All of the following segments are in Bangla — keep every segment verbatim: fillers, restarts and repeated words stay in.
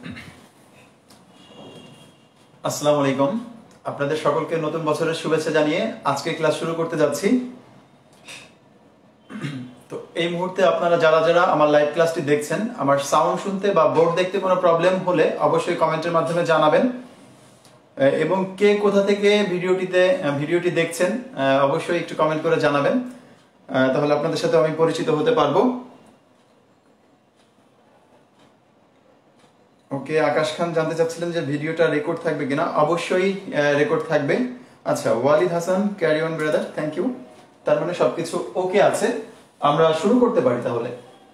আসসালামু আলাইকুম, আপনাদের সকলকে নতুন বছরের শুভেচ্ছা জানিয়ে আজকে ক্লাস শুরু করতে যাচ্ছি। তো এই মুহূর্তে আপনারা যারা যারা আমার লাইভ ক্লাসটি দেখছেন, আমার সাউন্ড শুনতে বা বোর্ড দেখতে কোনো প্রবলেম হলে অবশ্যই কমেন্টের মাধ্যমে জানাবেন, এবং কে কোথা থেকে ভিডিওটিতে ভিডিওটি দেখছেন অবশ্যই একটু কমেন্ট করে জানাবেন, তাহলে আপনাদের সাথে আমি পরিচিত হতে পারবো। ওকে, আকাশ খান জানতে চাচ্ছিলেন যে ভিডিওটা রেকর্ড থাকবে কিনা। অবশ্যই রেকর্ড থাকবে। আচ্ছা, Walid Hasan, carry on brother, thank you. তার মানে সবকিছু ওকে আছে, আমরা শুরু করতে পারি। তাহলে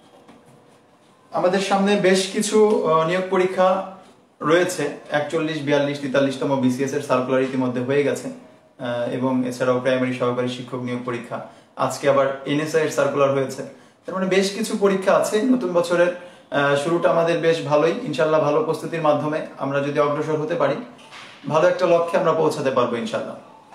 আমাদের সামনে বেশ কিছু নিয়োগ পরীক্ষা রয়েছে। একচল্লিশ, বিয়াল্লিশ, তেতাল্লিশতম বিসিএস এর সার্কুলার ইতিমধ্যে হয়ে গেছে, এবং এছাড়াও প্রাইমারি সহকারী শিক্ষক নিয়োগ পরীক্ষা। আজকে আবার এনএসআই এর সার্কুলার হয়েছে। তার মানে বেশ কিছু পরীক্ষা আছে। নতুন বছরের শুরুটা আমাদের বেশ ভালোই, ইনশাল্লাহ ভালো প্রস্তুতির মাধ্যমে আমরা যদি অগ্রসর হতে পারি, ভালো একটা লক্ষ্যে আমরা পৌঁছাতে পারবো ইনশাল্লাহ।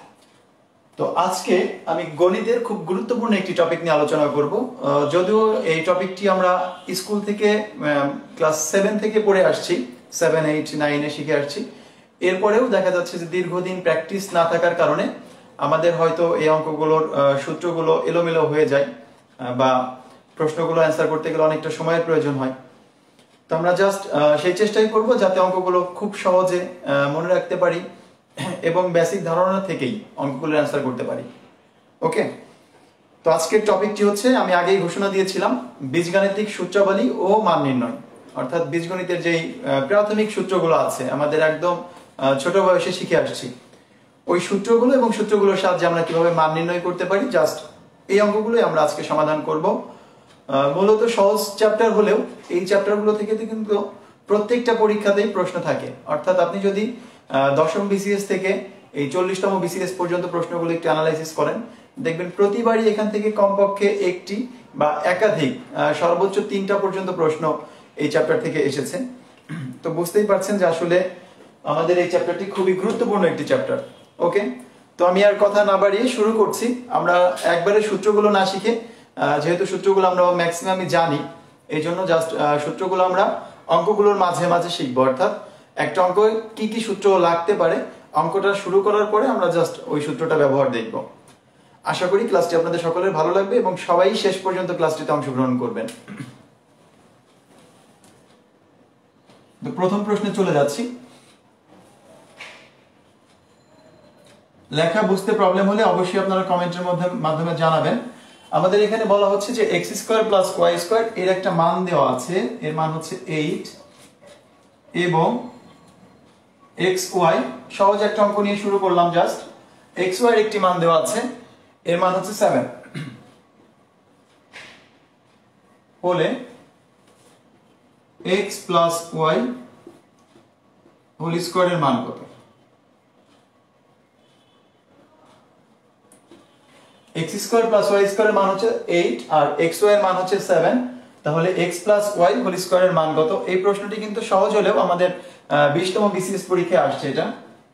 তো আজকে আমি গণিতের খুব গুরুত্বপূর্ণ একটি টপিক নিয়ে আলোচনা করব। যদিও এই টপিকটি আমরা স্কুল থেকে ক্লাস সেভেন থেকে পড়ে আসছি, সেভেন এইট নাইনে শিখে আসছি। এরপরেও দেখা যাচ্ছে যে দীর্ঘদিন প্র্যাকটিস না থাকার কারণে আমাদের হয়তো এই অঙ্কগুলোর সূত্রগুলো এলোমেলো হয়ে যায়, বা প্রশ্নগুলো অ্যান্সার করতে গেলে অনেকটা সময়ের প্রয়োজন হয়। তো আমরা জাস্ট সেই চেষ্টাই করব যাতে অঙ্কগুলো খুব সহজে মনে রাখতে পারি এবং বেসিক ধারণা থেকেই অঙ্কগুলো অ্যান্সার করতে পারি। ওকে, তো আজকের টপিকটি হচ্ছে, আমি আগেই ঘোষণা দিয়েছিলাম, বীজগাণিতিক সূত্রাবলী ও মান নির্ণয়। অর্থাৎ বীজগণিতের যেই প্রাথমিক সূত্রগুলো আছে, আমাদের একদম ছোট বয়সে শিখে আসছি, ওই সূত্রগুলো এবং সূত্রগুলোর সাহায্যে আমরা কিভাবে মান নির্ণয় করতে পারি, জাস্ট এই অঙ্কগুলোই আমরা আজকে সমাধান করব। মূলত সহজ চ্যাপ্টার হলেও এই চ্যাপ্টারগুলো থেকে কিন্তু প্রত্যেকটা পরীক্ষাতেই প্রশ্ন থাকে। অর্থাৎ আপনি যদি দশম বিসিএস থেকে এই চল্লিশতম বিসিএস পর্যন্ত প্রশ্নগুলো একটু অ্যানালাইসিস করেন, দেখবেন প্রতিবারই এখান থেকে কমপক্ষে একটি বা একাধিক, সর্বোচ্চ তিনটা পর্যন্ত প্রশ্ন এই চ্যাপ্টার থেকে এসেছে। তো বুঝতেই পারছেন যে আসলে আমাদের এই চ্যাপ্টারটি খুবই গুরুত্বপূর্ণ একটি চ্যাপ্টার। ওকে, তো আমি আর কথা না বাড়িয়ে শুরু করছি। আমরা একবারে সূত্রগুলো না শিখে, যেহেতু সূত্রগুলো আমরা ম্যাক্সিমামই জানি, এই জন্য জাস্ট সূত্রগুলো আমরা অঙ্কগুলোর মাঝে মাঝে শিখবো। অর্থাৎ একটা অঙ্ক কি কি সূত্র লাগতে পারে, অঙ্কটা শুরু করার পরে আমরা জাস্ট ওই সূত্রটা ব্যবহার দেখব। আশা করি ক্লাসটি আপনাদের সকলের ভালো লাগবে এবং সবাই শেষ পর্যন্ত ক্লাসটিতে অংশগ্রহণ করবেন। তো প্রথম প্রশ্নে চলে যাচ্ছি। লেখা বুঝতে প্রবলেম হলে অবশ্যই আপনারা কমেন্টের মাধ্যমে জানাবেন। আমাদের এখানে বলা হচ্ছে যে x square plus Y square এর একটা মান দেওয়া আছে, এর মান হচ্ছে এইট, এবং এক্স ওয়াই, সহজ একটা অঙ্ক নিয়ে শুরু করলাম। জাস্ট এক্স ওয়াই এর একটি মান দেওয়া আছে, এর মান হচ্ছে সেভেন, হলে X plus Y whole square এর মান কত? X square plus Y square এর মান হচ্ছে এইট আর এক্স ওয়াই এর মান হচ্ছে সেভেন, তাহলে x plus Y whole square এর মান কত? এই প্রশ্নটি কিন্তু সহজ হলেও আমাদের বিশতম বিসিএস পরীক্ষায় আসছে এটা।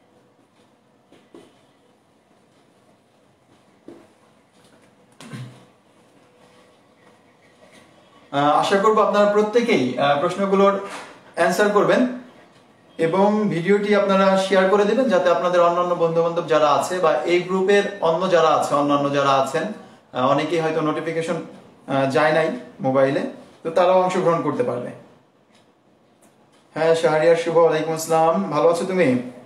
আশা করব আপনারা প্রত্যেকেই প্রশ্নগুলোর অ্যান্সার করবেন এবং ভিডিওটি আপনারা শেয়ার করে দিবেন, যাতে আপনাদের অন্যান্য বন্ধু বান্ধব যারা আছে বা এই গ্রুপের অন্য যারা আছে অন্যান্য যারা আছেন, অনেকেই হয়তো নোটিফিকেশন যায় নাই মোবাইলে, তো তারাও অংশগ্রহণ করতে পারবে। হ্যাঁ, শাহরিয়ার শুভ, ওয়ালাইকুম আসসালাম, ভালো আছো তুমি?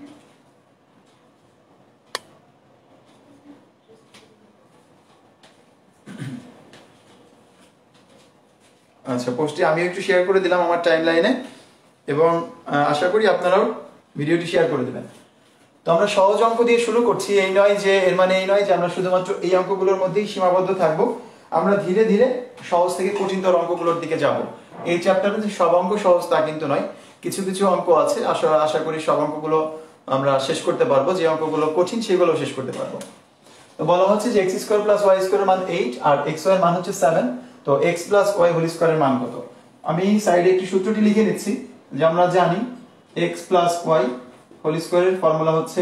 আচ্ছা, পোস্টটি আমিও একটু শেয়ার করে দিলাম আমার টাইম লাইনে, এবং আশা করি আপনারাও ভিডিওটি শেয়ার করে দেবেন। তো আমরা সহজ অঙ্ক দিয়ে শুরু করছি। এই নয় যে, এর মানে এই নয় যে আমরা শুধুমাত্র এই অঙ্কগুলোর মধ্যেই সীমাবদ্ধ থাকব। আমরা ধীরে ধীরে সহজ থেকে কঠিনতর অঙ্কগুলোর দিকে যাব। এই চ্যাপ্টারে যে সব অঙ্ক সহজ তা কিন্তু নয়, কিছু কিছু অঙ্ক আছে, আশা আশা করি সব অঙ্কগুলো আমরা শেষ করতে পারবো। যে অঙ্কগুলো কঠিন সেগুলো শেষ করতে পারবো। তো বলা হচ্ছে যে x square plus Y square এর মান এইট আর এক্স ওয়াই এর মান হচ্ছে সেভেন, তো x plus Y whole square এর মান কত? আমি সাইডে একটি সূত্রটি লিখে নিচ্ছি, যে আমরা জানি X plus Y whole square এর ফর্মুলা হচ্ছে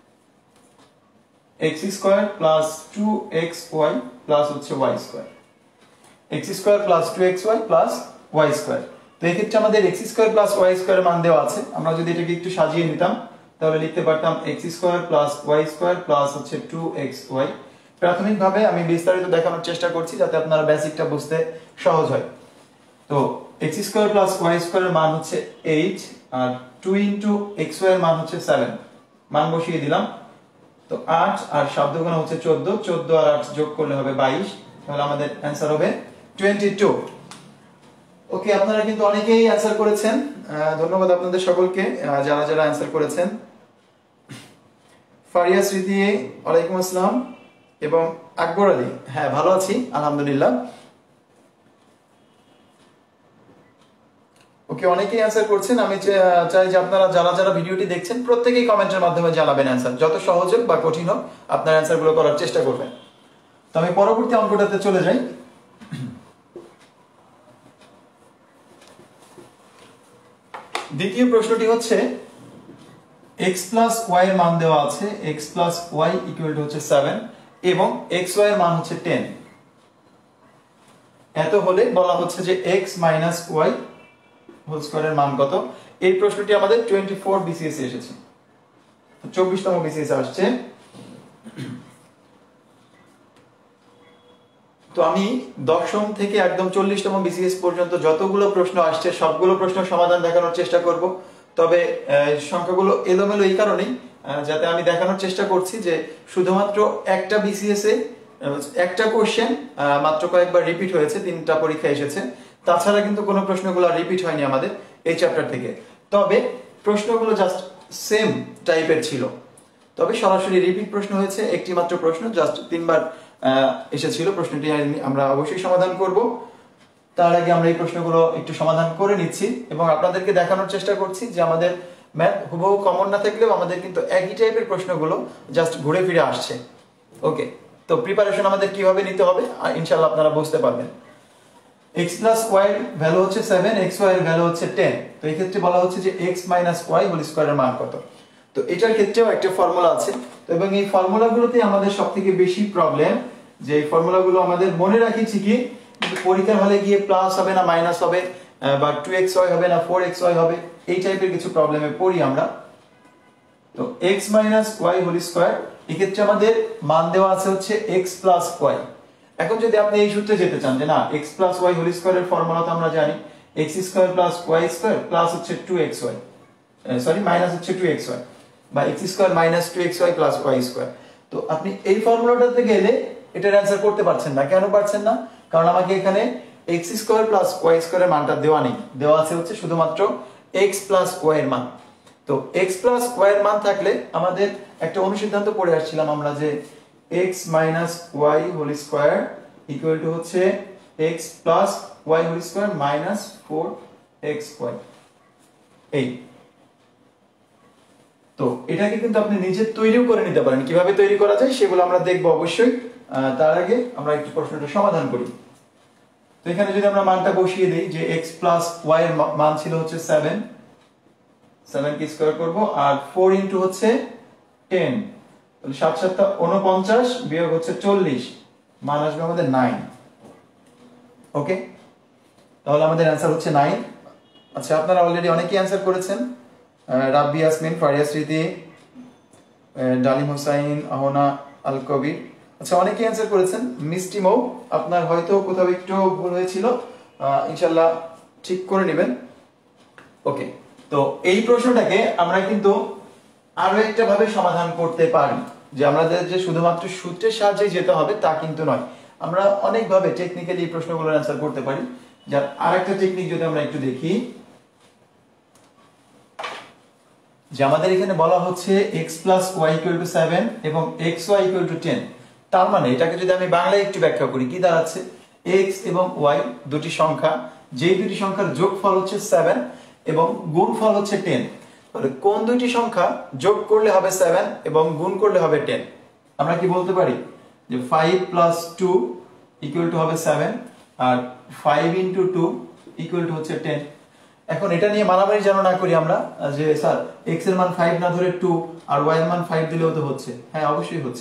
x square plus two x Y plus হচ্ছে Y square, X square plus two x Y plus Y square. তো এক্ষেত্রে আমাদের X square plus Y square মান দেওয়া আছে। আমরা যদি এটাকে একটু সাজিয়ে নিতাম তাহলে লিখতে পারতাম X square plus Y square plus হচ্ছে টু এক্স ওয়াই। প্রাথমিকভাবে আমি বিস্তারিত দেখানোর চেষ্টা করছি যাতে আপনারা বেসিকটা বুঝতে সহজ হয়। তো এক্স স্কোয়ার প্লাস ওয়াই স্কোয়ারের মান হচ্ছে এইট, আর টু ইন্টু এক্স ওয়াই এর মান হচ্ছে সেভেন। মান বসিয়ে দিলাম। তো আট আর সাত দুগুণ হচ্ছে চোদ্দ, চোদ্দ আর আট যোগ করলে হবে বাইশ, তাহলে আমাদের অ্যান্সার হবে টোয়েন্টি টু। ওকে, আপনারা কিন্তু অনেকেই অ্যান্সার করেছেন, ধন্যবাদ আপনাদের সকলকে যারা যারা অ্যান্সার করেছেন। ফারিয়া স্মৃতি ওয়ালাইকুম আসসালাম, এবং আকবর আলী, হ্যাঁ ভালো আছি আলহামদুলিল্লাহ। ওকে, অনেকেই অ্যান্সার করছেন। আমি চাই যে আপনারা যারা যারা ভিডিওটি দেখছেন প্রত্যেকেই কমেন্টের মাধ্যমে জানাবেন অ্যান্সার, যত সহজ হোক বা কঠিন হোক আপনার অ্যান্সারগুলো করার চেষ্টা করবেন। তো আমি পরবর্তী অঙ্কটাতে চলে যাই। দ্বিতীয় প্রশ্নটি হচ্ছে x প্লাস ওয়াই এর মান দেওয়া আছে, x plus Y equal to হচ্ছে সেভেন এবং এক্স ওয়াই এর মান হচ্ছে টেন। এত হলে বলা হচ্ছে যে x মাইনাস ওয়াই হোল স্কয়ারের মান কত। এই প্রশ্নটি আমাদের টোয়েন্টি ফোর বিসিএস এ এসেছে, চব্বিশতম বিসিএস আসছে। তো আমি দশম থেকে একদম চল্লিশতম বিসিএস পর্যন্ত যতগুলো প্রশ্ন আসছে সবগুলো প্রশ্ন সমাধান দেখানোর চেষ্টা করব। তবে সংখ্যাগুলো এলোমেলো এই কারণেই যাতে আমি দেখানোর চেষ্টা করছি যে শুধুমাত্র একটা বিসিএস এ একটা কোশ্চেন মাত্র কয়েকবার রিপিট হয়েছে, তিনটা পরীক্ষা এসেছে, তাছাড়া কিন্তু কোনো প্রশ্নগুলো রিপিট হয়নি আমাদের এই চ্যাপ্টার থেকে। তবে প্রশ্নগুলো জাস্ট সেম টাইপের ছিল, তবে সরাসরি রিপিট প্রশ্ন হয়েছে একটি মাত্র প্রশ্ন, জাস্ট তিনবার এসেছিল। প্রশ্নটি আমরা অবশ্যই সমাধান করব। তার আগে আমরা এই প্রশ্নগুলো একটু সমাধান করে নিচ্ছি এবং আপনাদেরকে দেখানোর চেষ্টা করছি যে আমাদের ম্যাথ হুবহু কমন না থাকলেও আমাদের কিন্তু একই টাইপের প্রশ্নগুলো জাস্ট ঘুরে ফিরে আসছে। ওকে, তো প্রিপারেশন আমাদের কিভাবে নিতে হবে ইনশাআল্লাহ আপনারা বুঝতে পারবেন। x প্লাস y এর ভ্যালু হচ্ছে সেভেন, xy এর ভ্যালু হচ্ছে টেন। তো এই ক্ষেত্রে বলা হচ্ছে যে x মাইনাস y হোল স্কয়ারের মান কত। তো এটার ক্ষেত্রেও একটা ফর্মুলা আছে, তো এবং এই ফর্মুলাগুলোতে আমাদের সবথেকে বেশি প্রবলেম যে এই ফর্মুলাগুলো আমাদের মনে রাখি ঠিকই, কিন্তু পরীক্ষার হলে গিয়ে প্লাস হবে না মাইনাস হবে, বা টু এক্স ওয়াই হবে না ফোর এক্স ওয়াই হবে, এই টাইপের কিছু প্রবলেমে পড়ি আমরা। তো x minus y whole square, এই ক্ষেত্রে আমাদের মান দেওয়া আছে হচ্ছে x প্লাস y। এখন যদি আপনি এই সূত্রে যেতে চান যে না x প্লাস y হোল স্কয়ারের ফর্মুলা তো আমরা জানি x square plus y square plus হচ্ছে two x Y, sorry minus হচ্ছে টু এক্স ওয়াই, বা x square minus two x Y plus y square. তো আপনি এই ফর্মুলাটাতে গেলে এটার অ্যানসার করতে পারছেন না। কেন পারছেন না? কারণ আমাকে এখানে x স্কয়ার প্লাস y স্কয়ারের মানটা দেওয়া নেই, দেওয়া আছে হচ্ছে শুধুমাত্র x প্লাস y এর মান। তো x প্লাস y এর মান থাকলে আমাদের একটা অনুসিদ্ধান্ত পড়ে আসছিলাম আমরা যে x minus y whole square equal to হচ্ছে x plus y whole square minus four X Y. এই তো এটাকে কিন্তু আপনি নিজে তৈরিও করে নিতে পারেন, কিভাবে তৈরি করা যায় সেগুলো আমরা দেখব অবশ্যই। তার আগে আমরা একটু প্রশ্নটা সমাধান করি। তো এখানে যদি আমরা মানটা বসিয়ে দেই যে x প্লাস y এর মান ছিল হচ্ছে সেভেন, সেভেন কে স্কয়ার করব, আর ফোর ইনটু হচ্ছে টেন, তাহলে সাত সাতটা উনপঞ্চাশ বিয়োগ হচ্ছে চল্লিশ, মান আসবে আমাদের নাইন। ওকে, তাহলে আমাদের অ্যান্সার হচ্ছে নাইন। আচ্ছা, আপনারা অলরেডি অনেকেই অ্যান্সার করেছেন, রাব্বি ইয়াসমিন, ফারিয়া স্মৃতি, ডালিম হোসাইন, আহনা আল কবির, আচ্ছা অনেকেই অ্যান্সার করেছেন। মিষ্টি মৌ, আপনার হয়তো কোথাও একটু ভুল হয়েছিল, ইনশাআল্লাহ ঠিক করে নেবেন। ওকে, তো এই প্রশ্নটাকে আমরা কিন্তু আরো একটা ভাবে সমাধান করতে পারি, যে আমাদের যে শুধুমাত্র সূত্রের সাহায্যে যেতে হবে তা কিন্তু নয়, আমরা অনেক ভাবে টেকনিক্যালি এই প্রশ্নগুলোর অ্যান্সার করতে পারি। যার আরেকটা টেকনিক যদি আমরা একটু দেখি, যে আমাদের এখানে বলা হচ্ছে x plus Y equal to seven এবং xy ইকুয়াল টু টেন। তার মানে এটাকে যদি আমি বাংলায় একটু ব্যাখ্যা করি, কি দাঁড়াচ্ছে? x এবং y দুটি সংখ্যা, যেই দুটি সংখ্যার যোগফল হচ্ছে সেভেন এবং গুণফল হচ্ছে টেন। তাহলে কোন দুইটি সংখ্যা যোগ করলে হবে সেভেন এবং গুণ করলে হবে টেন? আমরা কি বলতে পারি যে five plus two equal to হবে সেভেন, আর five into two equal to হচ্ছে টেন। এখন এটা নিয়ে মারামারি যেন না করি আমরা যে স্যার x এর মান ফাইভ না ধরে টু আর y এর মান ফাইভ দিলেও তো হচ্ছে। হ্যাঁ, অবশ্যই হচ্ছে।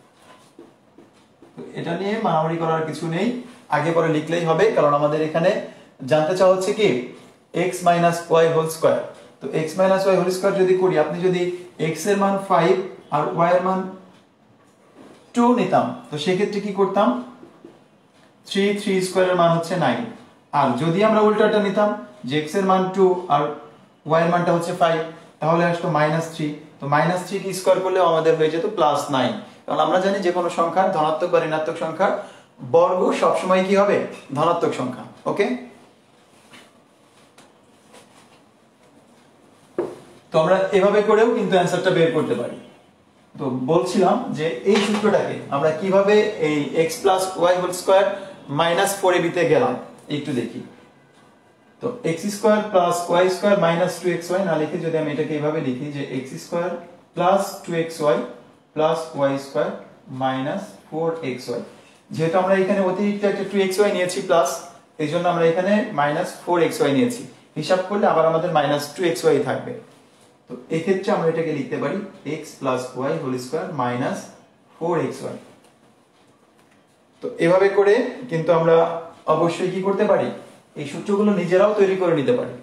এটা নিয়ে মারামারি করার কিছু নেই, আগে পরে লিখলেই হবে, কারণ আমাদের এখানে জানতে চাওয়া হচ্ছে কি X minus Y whole square. তো X minus Y whole square যদি করি, আপনি যদি এক্স এর মান ফাইভ আর ওয়াই এর মান টু নিতাম, তো সেক্ষেত্রে কি করতাম, থ্রি থ্রি স্কোয়ারের মান হচ্ছে নাইন। আর যদি আমরা উল্টাটা নিতাম যে এক্স এর মান টু আর ওয়াই এর মানটা হচ্ছে ফাইভ, তাহলে আসতো মাইনাস থ্রি। তো মাইনাস থ্রি কি স্কোয়ার করলে আমাদের হয়ে যেত প্লাস নাইন। কারণ আমরা জানি যে কোনো সংখ্যার ধনাত্মক বা ঋণাত্মক সংখ্যার বর্গ সবসময় কি হবে, ধনাত্মক সংখ্যা। ওকে, তো আমরা এভাবে করেও কিন্তু অ্যান্সারটা বের করতে পারি। তো বলছিলাম যে এই সূত্রটাকে আমরা কিভাবে এই x plus Y whole square minus four A বিতে গেলাম একটু দেখি। তো x square plus Y square minus two x Y না লিখে যদি আমি এটাকে এইভাবে লিখি যে x square plus two x Y plus Y square minus four X Y. যেহেতু আমরা এখানে অতিরিক্ত একটা টু এক্স ওয়াই নিয়েছি প্লাস, এই জন্য আমরা এখানে মাইনাস ফোর এক্স ওয়াই নিয়েছি। হিসাব করলে আবার আমাদের মাইনাস টু এক্স ওয়াই থাকবে। তো এক্ষেত্রে আমরা এটাকে লিখতে পারি X plus Y whole square minus four X Y. তো এভাবে করে কিন্তু আমরা অবশ্যই কি করতে পারি, এই সূত্রগুলো নিজেরাও তৈরি করে নিতে পারি।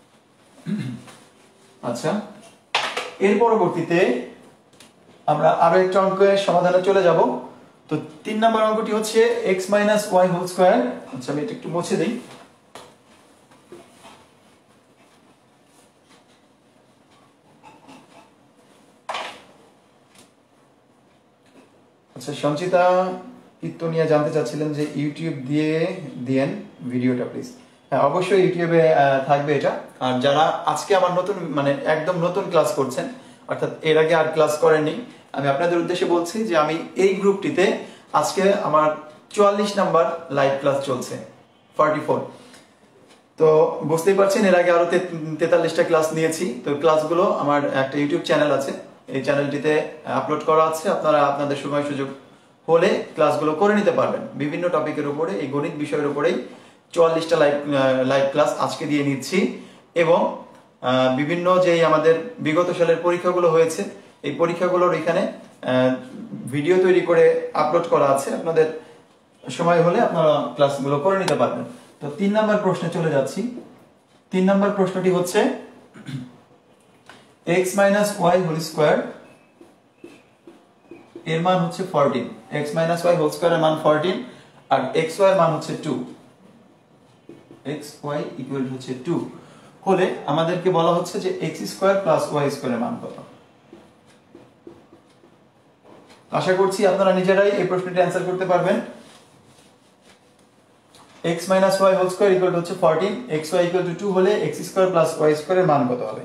আচ্ছা, এর পরবর্তীতে আমরা আরো একটা অঙ্কের সমাধানে চলে যাব। তো তিন নম্বর অঙ্কটি হচ্ছে x minus Y whole square. আচ্ছা, আমি এটা একটু মুছে দিই। আচ্ছা, সঞ্চিতা ইত্তনিয়া জানতে চাচ্ছিলেন যে ইউটিউব দিয়ে দিয়েন ভিডিওটা প্লিজ। হ্যাঁ, অবশ্যই ইউটিউবে থাকবে এটা। আর যারা আজকে আমার নতুন মানে একদম নতুন ক্লাস করছেন, অর্থাৎ এর আগে আর ক্লাস করেননি, আমি আপনাদের উদ্দেশ্যে বলছি যে আমি এই গ্রুপটিতে আজকে আমার চুয়াল্লিশ নাম্বার লাইভ ক্লাস চলছে, ফর্টি ফোর। তো বুঝতেই পারছেন এর আগে আরো তেতাল্লিশটা ক্লাস নিয়েছি। তো ক্লাসগুলো আমার একটা ইউটিউব চ্যানেল আছে, এই চ্যানেলটিতে আপলোড করা আছে। আপনারা আপনাদের সময় সুযোগ হলে ক্লাসগুলো করে নিতে পারবেন। বিভিন্ন টপিকের উপরে, এই গণিত বিষয়ের উপরেই চুয়াল্লিশটা লাইভ লাইভ ক্লাস আজকে দিয়ে নিচ্ছি। এবং বিভিন্ন যে আমাদের বিগত সালের পরীক্ষাগুলো হয়েছে, এই পরীক্ষাগুলোর এখানে ভিডিও তৈরি করে আপলোড করা আছে। আপনাদের সময় হলে আপনারা ক্লাসগুলো করে নিতে পারবেন। তো তিন নম্বর প্রশ্নে চলে যাচ্ছি। তিন নম্বর প্রশ্নটি হচ্ছে x minus Y whole square এর মান হচ্ছে fourteen. X minus Y whole square এর মান ফোরটিন আর এক্স ওয়াই এর মান হচ্ছে টু। এক্স ওয়াই ইকুয়াল হচ্ছে টু হলে আমাদেরকে বলা হচ্ছে যে x square plus Y square এর মান কত। আশা করছি আপনারা নিজেরাই এই প্রশ্নটি অ্যান্সার করতে পারবেন। x minus y whole square equal to হচ্ছে fourteen, xy equal to two হলে x square plus y square এর মান কত হবে?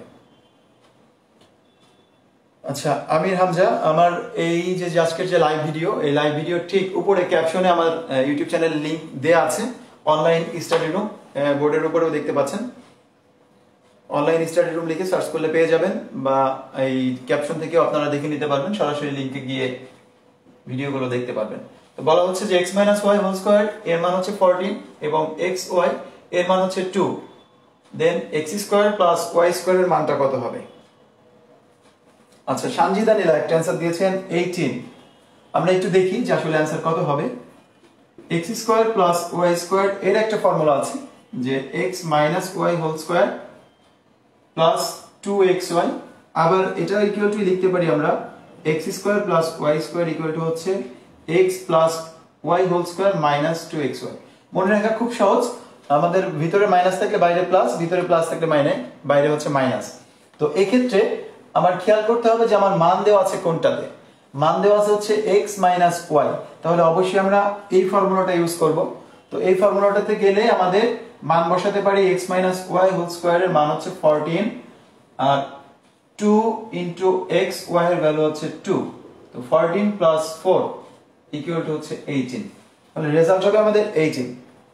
আচ্ছা, আমির হামজা, আমার এই যে আজকের যে লাইভ ভিডিও, এই লাইভ ভিডিও ঠিক উপরে ক্যাপশনে আমার ইউটিউব চ্যানেলের লিংক দেয়া আছে। অনলাইন স্টাডি রুম বোর্ডের উপরেও দেখতে পাচ্ছেন। অনলাইন স্টাডি রুম লিখে সার্চ করলে পেয়ে যাবেন, বা এই ক্যাপশন থেকেও আপনারা দেখে নিতে পারবেন। সরাসরি লিংকে গিয়ে ভিডিওগুলো দেখতে পারবেন। তো বলা হচ্ছে যে x minus y whole square এর মান হচ্ছে fourteen এবং xy এর মান হচ্ছে two, দেন x square plus y square এর মানটা কত হবে? আচ্ছা, সানজিদা নীলা একটা অ্যানসার দিয়েছেন eighteen। আমরা একটু দেখি যে আসলে অ্যানসার কত হবে। x square plus y square এর একটা ফর্মুলা আছে যে x minus y whole square plus two x y, আবার এটা ইকুয়াল টু লিখতে পারি আমরা x square plus y square equal to হচ্ছে x plus y whole square minus two x y। মনে রাখা খুব সহজ, আমাদের ভিতরে মাইনাস থাকলে বাইরে প্লাস, ভিতরে প্লাস থাকলে মাইনাস, বাইরে হচ্ছে মাইনাস। তো এই ক্ষেত্রে আমার খেয়াল করতে হবে যে আমার মান দেওয়া আছে কোনটাতে। মান দেওয়া আছে হচ্ছে x minus y, তাহলে অবশ্যই আমরা এই ফর্মুলাটা ইউজ করব। তো এই ফর্মুলাটাতে গেলে আমাদের মান বসাতে পারি x minus y whole square এর মান হচ্ছে fourteen আর two into x y এর ভ্যালু হচ্ছে two। তো fourteen plus four equal to হচ্ছে eighteen। তাহলে রেজাল্ট হবে আমাদের eighteen।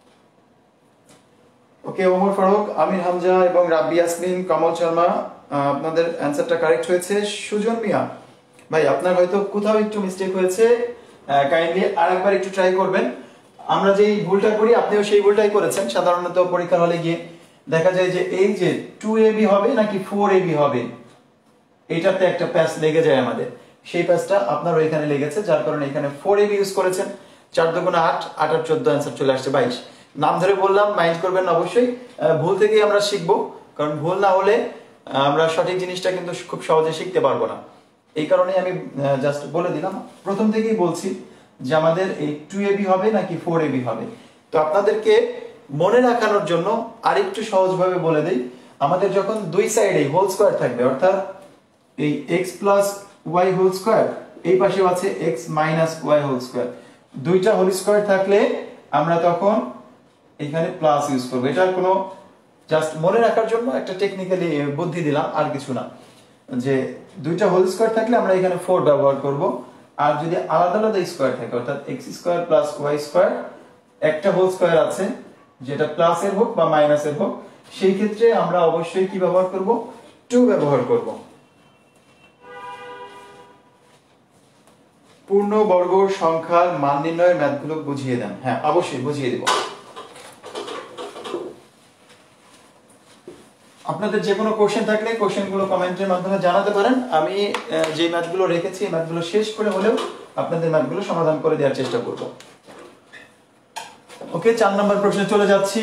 ওকে, ওমর ফারুক, আমির হামজা এবং রাব্বি ইয়াসমিন, কমল শর্মা, আপনাদের অ্যানসারটা কারেক্ট হয়েছে। সুজন মিয়া ভাই, আপনার হয়তো কোথাও একটু মিস্টেক হয়েছে, কাইন্ডলি আরেকবার একটু ট্রাই করবেন। আমরা যেই ভুলটা করি আপনিও সেই ভুলটাই করেছেন। সাধারণত পরীক্ষার হলে গিয়ে দেখা যায় যে এই যে টু এ বি হবে নাকি ফোর এ বি হবে, এটাতে একটা প্যাচ লেগে যায় আমাদের। সেই প্যাচটা আপনার এখানে লেগেছে, যার কারণে এখানে ফোর এ বি ইউজ করেছেন। চার দুগুণে আট, আট আর চোদ্দ, অ্যান্সার চলে আসছে বাইশ। নাম ধরে বললাম, মাইন্ড করবেন না অবশ্যই। ভুল থেকেই আমরা শিখবো, কারণ ভুল না হলে আমরা সঠিক জিনিসটা কিন্তু খুব সহজে শিখতে পারবো না। এই কারণে আমি জাস্ট বলে দিলাম, প্রথম থেকেই বলছি যে আমাদের এই টু এবি হবে নাকি ফোর এবি হবে। তো আপনাদেরকে মনে রাখানোর জন্য আরেকটু সহজভাবে বলে দেই, আমাদের যখন দুই সাইডে হোল স্কোয়ার থাকবে, অর্থাৎ এই x plus Y whole square, এই পাশেও আছে x minus Y whole square, দুইটা হোল স্কোয়ার থাকলে আমরা তখন এখানে প্লাস ইউজ করবো। এটার কোনো জাস্ট মনে রাখার জন্য একটা টেকনিক্যালি বুদ্ধি দিলাম, আর কিছু না। যে দুইটা হোল স্কোয়ার থাকলে আমরা এখানে ফোর ব্যবহার করব, আর যদি আলাদা আলাদা স্কোয়ার থাকে, অর্থাৎ x square plus Y square, একটা হোল স্কোয়ার আছে যেটা প্লাসের হোক বা মাইনাসের হোক, সেই ক্ষেত্রে আমরা অবশ্যই কি ব্যবহার করব, টু ব্যবহার করব। পূর্ণ বর্গ সংখ্যার মান নির্ণয়ের ম্যাথগুলো বুঝিয়ে দেন। হ্যাঁ, অবশ্যই বুঝিয়ে দেব। আপনাদের যে কোনো কোশ্চেন থাকলে কোশ্চেনগুলো কমেন্টের মাধ্যমে জানাতে পারেন। আমি যে ম্যাথগুলো রেখেছি এই ম্যাথগুলো শেষ করে হলেও আপনাদের ম্যাথগুলো সমাধান করে দেওয়ার চেষ্টা করব। ওকে, চার নম্বর প্রশ্নে চলে যাচ্ছি।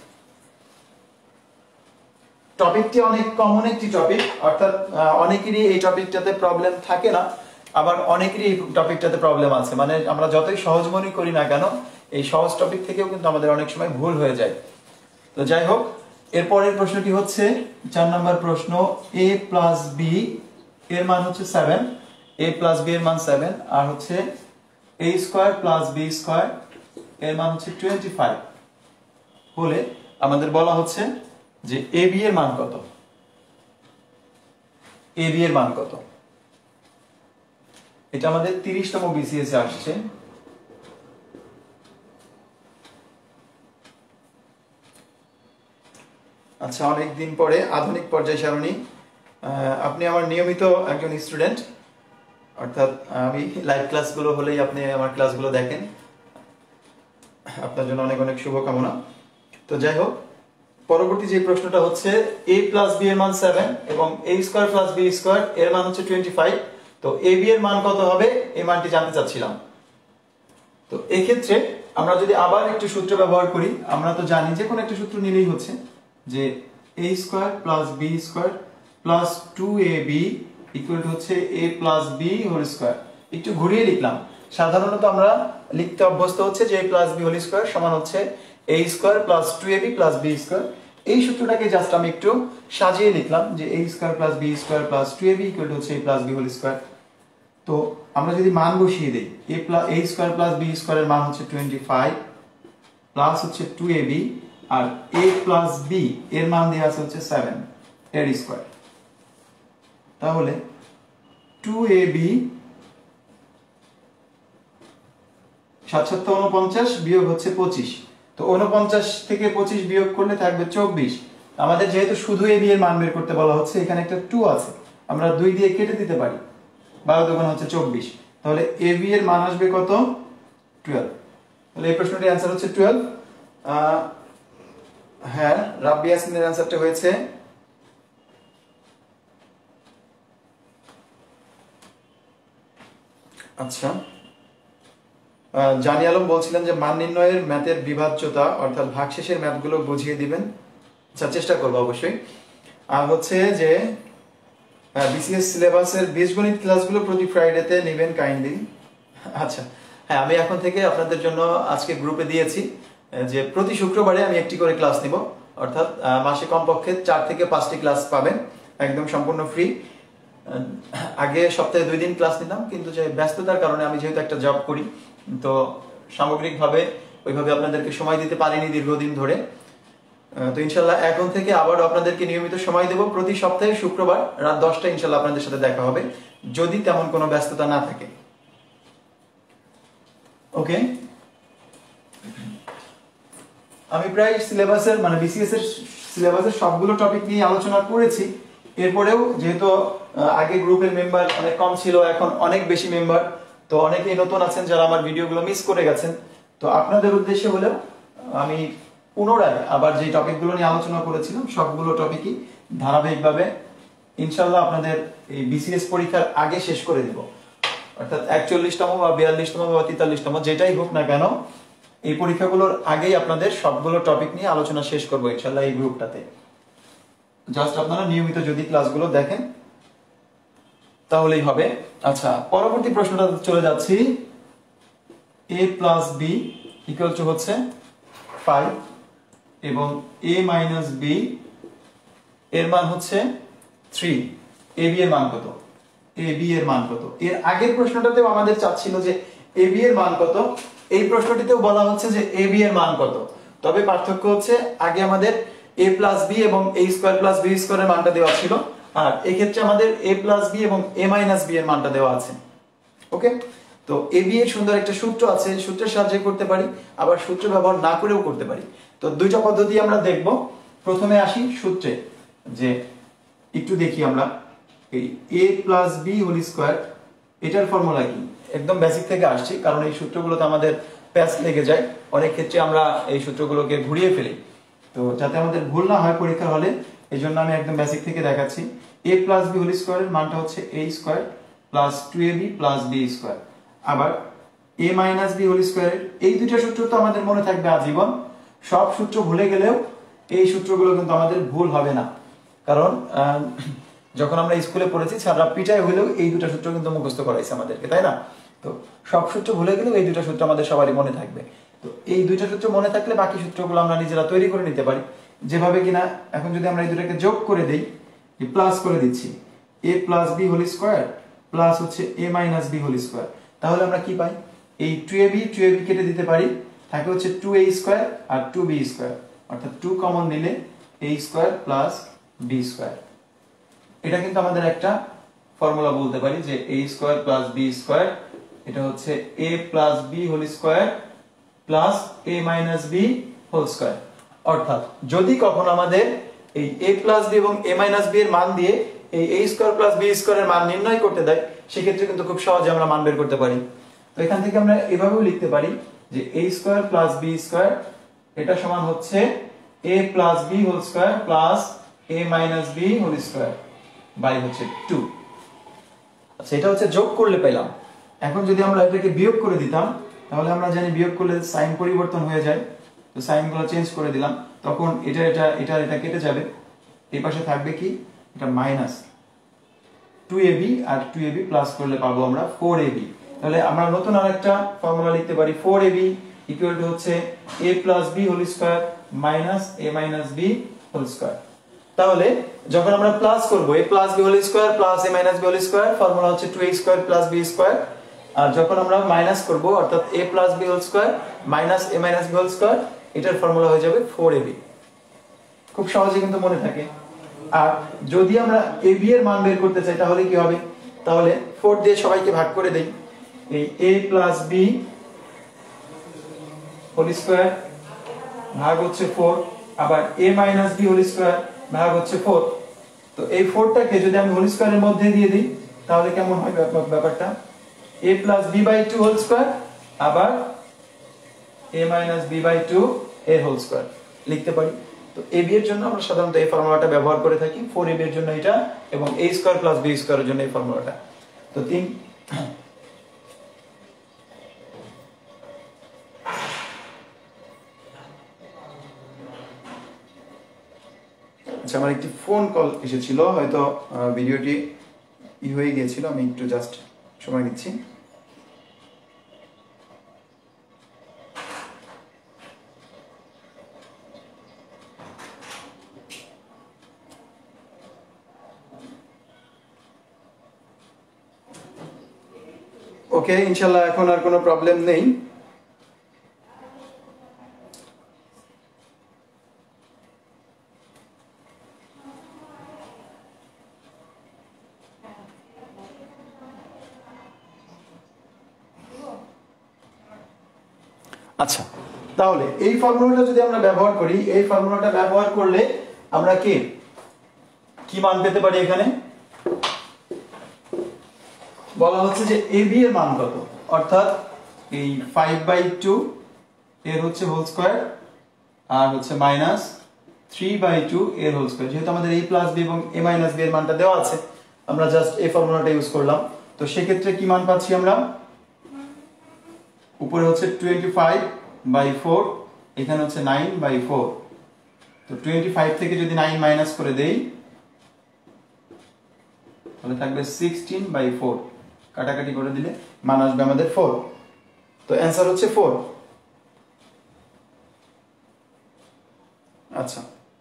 টপিকটি অনেক কমন একটি টপিক, অর্থাৎ অনেকেরই এই টপিকটাতে প্রবলেম থাকে না, আবার অনেকেরই এই টপিকটাতে প্রবলেম আছে। মানে আমরা যতই সহজ মনে করি না কেন, এই সহজ টপিক থেকেও কিন্তু আমাদের অনেক সময় ভুল হয়ে যায়। তো যাই হোক, এরপরের প্রশ্নটি হচ্ছে চার নম্বর প্রশ্ন, a প্লাস বি এর মান হচ্ছে সেভেন, a প্লাস বি এর মান সেভেন, আর হচ্ছে a square plus b square এর মান হচ্ছে টোয়েন্টি ফাইভ হলে আমাদের বলা হচ্ছে যে a b এর মান কত। a b এর মান কত, এটা আমাদের তিরিশতম বিসিএস এ আসছে। আচ্ছা, অনেকদিন পরে আধুনিক পর্যায় সারণী। আপনি আমার নিয়মিত একজন স্টুডেন্ট, অর্থাৎ আমি লাইভ ক্লাসগুলো হলেই আপনি আমার ক্লাসগুলো দেখেন, আপনার জন্য অনেক অনেক শুভকামনা। তো যাই হোক, পরবর্তী যে প্রশ্নটা হচ্ছে a প্লাস বি এর মান সেভেন এবং a square plus b square এর মান হচ্ছে টোয়েন্টি ফাইভ। তো a b এর মান কত হবে, এই মানটি জানতে চাচ্ছিলাম। তো এক্ষেত্রে আমরা যদি আবার একটু সূত্র ব্যবহার করি, আমরা তো জানি যে কোনো একটা সূত্র নিলেই হচ্ছে যে a square plus b square plus two a b equal to হচ্ছে a plus b whole square. একটু ঘুরিয়ে লিখলাম, সাধারণত আমরা লিখতে অভ্যস্ত হচ্ছে যে a plus b whole square সমান হচ্ছে a square plus two a b plus b square. এই সূত্রটাকে জাস্ট আমি একটু সাজিয়ে লিখলাম যে a square plus b square plus two a b equal to হচ্ছে a plus b whole square. তো আমরা যদি মান বসিয়ে দিই, a plus a square plus b square এর মান হচ্ছে টোয়েন্টি ফাইভ প্লাস হচ্ছে টু এ বি, আর a প্লাস বি এর মান দেওয়া আছে হচ্ছে সেভেন এর স্কোয়ার। তাহলে টু এ বি সাত সাত উনপঞ্চাশ বিয়োগ হচ্ছে পঁচিশ। তো উনপঞ্চাশ থেকে পঁচিশ বিয়োগ করলে থাকবে চব্বিশ। আমাদের যেহেতু শুধু এ বি এর মান বের করতে বলা হচ্ছে, এখানে একটা টু আছে, আমরা দুই দিয়ে কেটে দিতে পারি, বারো দুগুণ হচ্ছে চব্বিশ। তাহলে এ বি এর মান আসবে কত, টুয়েলভ। তাহলে এই প্রশ্নটির অ্যান্সার হচ্ছে টুয়েলভ। হ্যাঁ, রাব্বি ইয়াসমিনের অ্যান্সারটা হয়েছে আচ্ছা। জানি আলম বলছিলেন যে মান নির্ণয়ের ম্যাথের বিভাজ্যতা অর্থাৎ ভাগশেষের ম্যাথগুলো বুঝিয়ে দিবেন। আচ্ছা, চেষ্টা করবো অবশ্যই। আর হচ্ছে যে বিসিএস সিলেবাসের বীজগণিত ক্লাসগুলো প্রতি ফ্রাইডেতে নেবেন কাইন্ডলি। আচ্ছা, হ্যাঁ, আমি এখন থেকে আপনাদের জন্য আজকে গ্রুপে দিয়েছি যে প্রতি শুক্রবারে আমি একটি করে ক্লাস নিব, অর্থাৎ মাসে কমপক্ষে চার থেকে পাঁচটি ক্লাস পাবেন, একদম সম্পূর্ণ ফ্রি। আগে সপ্তাহে দুই দিন ক্লাস নিতাম, কিন্তু যে ব্যস্ততার কারণে আমি যেহেতু একটা জব করি, তো সামগ্রিকভাবে ওইভাবে আপনাদেরকে সময় দিতে পারিনি দীর্ঘদিন ধরে। তো ইনশাল্লাহ এখন থেকে আবারও আপনাদেরকে নিয়মিত সময় দেব, প্রতি সপ্তাহে শুক্রবার রাত দশটায় ইনশাল্লাহ আপনাদের সাথে দেখা হবে, যদি তেমন কোনো ব্যস্ততা না থাকে। ওকে, আমি প্রায় সিলেবাসের মানে বিসিএস এর সিলেবাসের সবগুলো টপিক নিয়ে আলোচনা করেছি। এরপরেও যেহেতু আগে গ্রুপের মেম্বার অনেক কম ছিল, এখন অনেক বেশি মেম্বার, তো অনেকেই নতুন আছেন যারা আমার ভিডিওগুলো মিস করে গেছেন। তো আপনাদের উদ্দেশ্যে হলেও আমি পুনরায় আবার যে টপিকগুলো নিয়ে আলোচনা করেছিলাম সবগুলো টপিকই ধারাবাহিকভাবে ইনশাল্লাহ আপনাদের এই বিসিএস পরীক্ষার আগে শেষ করে দিব, অর্থাৎ একচল্লিশতম বা বিয়াল্লিশতম বা তেতাল্লিশতম যেটাই হোক না কেন এই পরীক্ষাগুলোর আগেই আপনাদের সবগুলো টপিক নিয়ে আলোচনা শেষ করবো ইনশাল্লাহ এই গ্রুপটাতে। জাস্ট আপনারা নিয়মিত যদি ক্লাসগুলো দেখেন তাহলেই হবে। আচ্ছা, পরবর্তী প্রশ্নটা চলে যাচ্ছি। a plus b equal to হচ্ছে ফাইভ এবং a মাইনাস বি এর মান হচ্ছে থ্রি। এ বি এর মান কত? এ বি এর মান কত? এর আগের প্রশ্নটাতেও আমাদের চাচ্ছিল যে এ বি এর মান কত, এই প্রশ্নটিতেও বলা হচ্ছে যে এ বি এর মান কত। তবে পার্থক্য হচ্ছে আগে আমাদের a প্লাস বি এবং a স্কয়ার প্লাস বি স্কয়ারের মানটা দেওয়া ছিল, আর এই ক্ষেত্রে আমাদের a প্লাস বি এবং a মাইনাস বি এর মানটা দেওয়া আছে। ওকে, তো এ বি এর সুন্দর একটা সূত্র আছে, সূত্রের সাহায্যে করতে পারি, আবার সূত্র ব্যবহার না করেও করতে পারি। তো দুইটা পদ্ধতি আমরা দেখব। প্রথমে আসি সূত্রে, যে একটু দেখি আমরা এই a plus b whole square এটার ফর্মুলা কি। একদম বেসিক থেকে আসছি, কারণ এই সূত্রগুলোতে আমাদের প্যাচ লেগে যায়, অনেক ক্ষেত্রে আমরা এই সূত্রগুলোকে ঘুরিয়ে ফেলি। তো যাতে আমাদের ভুল না হয় পরীক্ষার হলে, এই জন্য আমি একদম বেসিক থেকে দেখাচ্ছি। a প্লাস বি হোল স্কয়ারের মানটা হচ্ছে a square plus two a b plus b square. আবার a মাইনাস বি হোল স্কয়ারের এই দুইটা সূত্র তো আমাদের মনে থাকবে আজীবন। সব সূত্র ভুলে গেলেও এই সূত্রগুলো কিন্তু আমাদের ভুল হবে না, কারণ যখন আমরা স্কুলে পড়েছি স্যাররা পিটায় হলেও এই দুটো সূত্র কিন্তু মুখস্থ করাইছে আমাদেরকে, তাই না? তো সব সূত্র ভুলে গেলেও এই দুটো সূত্র আমাদের সবারই মনে থাকবে। তো এই দুইটা সূত্র মনে থাকলে বাকি সূত্রগুলো আমরা নিজেরা তৈরি করে নিতে পারি, যেভাবে কিনা এখন যদি আমরা এই দুটাকে যোগ করে দেই, প্লাস করে দিচ্ছি a plus b whole square plus হচ্ছে a minus b whole square, তাহলে আমরা কি পাই? এই two a b two a b কেটে দিতে পারি, থাকে হচ্ছে টু এ স্কয়ার আর টু বি স্কয়ার, অর্থাৎ টু কমন নিলে a square plus b square. এটা কিন্তু আমাদের একটা ফর্মুলা বলতে পারি যে a square plus b square, এটা হচ্ছে a plus b whole square plus a minus b whole square. অর্থাৎ যদি কখন আমাদের এই a প্লাস b এবং a মাইনাস b এর মান দিয়ে এই a স্কয়ার প্লাস b স্কয়ারের মান নির্ণয় করতে দেয়, সেক্ষেত্রে কিন্তু খুব সহজে আমরা মান বের করতে পারি। তো এখান থেকে আমরা এভাবেও লিখতে পারি যে a square plus b square এটা সমান হচ্ছে a plus b whole square plus a minus b whole square by হচ্ছে টু। আচ্ছা, এটা হচ্ছে যোগ করলে পেলাম। এখন যদি আমরা এটাকে বিয়োগ করে দিতাম, তাহলে আমরা জানি বিয়োগ করলে সাইন পরিবর্তন হয়ে যায়। তো সাইনগুলো চেঞ্জ করে দিলাম, তখন এটা এটা এটা এটা কেটে যাবে, এই পাশে থাকবে কি? এটা মাইনাস টু এ বি আর টু এ বি প্লাস করলে পাবো আমরা ফোর এ বি। তাহলে আমরা নতুন আরেকটা ফর্মুলা লিখতে পারি, four a b equal to হচ্ছে a plus b whole square minus a minus b whole square. তাহলে যখন আমরা প্লাস করব a plus b whole square plus a minus b whole square, formula হচ্ছে two a square plus b square. আর যখন আমরা মাইনাস করব, অর্থাৎ a plus b whole square minus a minus b whole square, এটার ফর্মুলা হয়ে যাবে ফোর এ বি। খুব সহজে কিন্তু মনে থাকে। আর যদি আমরা a b এর মান বের করতে চাই, তাহলে কি হবে? তাহলে ফোর দিয়ে সবাইকে ভাগ করে দেই। এই a plus b whole square ভাগ হচ্ছে ফোর, আবার a minus b whole square ভাগ হচ্ছে ফোর। তো এই ফোরটাকে যদি আমি হোল স্কয়ারের মধ্যে দিয়ে দিই, তাহলে কেমন হয় ব্যাপারটা? a plus b by two whole square আবার a minus b by two এর হোল স্কয়ার লিখতে পারি। তো a b এর জন্য আমরা সাধারণত এই ফর্মুলাটা ব্যবহার করে থাকি, ফোর a b এর জন্য এটা, এবং a স্কয়ার প্লাস b স্কয়ারের জন্য এই ফর্মুলাটা। তো তিন আচ্ছা, আমার একটি ফোন কল এসেছিল, হয়তো ভিডিওটি ই হয়ে গিয়েছিল, আমি একটু জাস্ট সময় নিচ্ছি। ওকে, ইনশাল্লাহ এখন আর কোনো প্রবলেম নেই। আচ্ছা, তাহলে এই ফর্মুলাটা যদি আমরা ব্যবহার করি, এই ফর্মুলাটা ব্যবহার করলে আমরা কি কি মান পেতে পারি? এখানে বলা হচ্ছে যে a b এর মান কত, অর্থাৎ এই ফাইভ বাই টু এর হচ্ছে হোল স্কয়ার আর হচ্ছে মাইনাস থ্রি বাই টু এর হোল স্কয়ার। যেহেতু আমাদের a প্লাস b এবং a মাইনাস b এর মানটা দেওয়া আছে, আমরা জাস্ট এই ফর্মুলাটা ইউজ করলাম। তো সেক্ষেত্রে কি মান পাচ্ছি আমরা? উপরে হচ্ছে টোয়েন্টি ফাইভ বাই ফোর, এখানে হচ্ছে নাইন বাই ফোর। তো টোয়েন্টি ফাইভ থেকে যদি নাইন মাইনাস করে দেই তাহলে থাকবে সিক্সটিন বাই ফোর, কাটাকাটি করে দিলে মান আসবে আমাদের ফোর। তো অ্যান্সার হচ্ছে ফোর। আচ্ছা,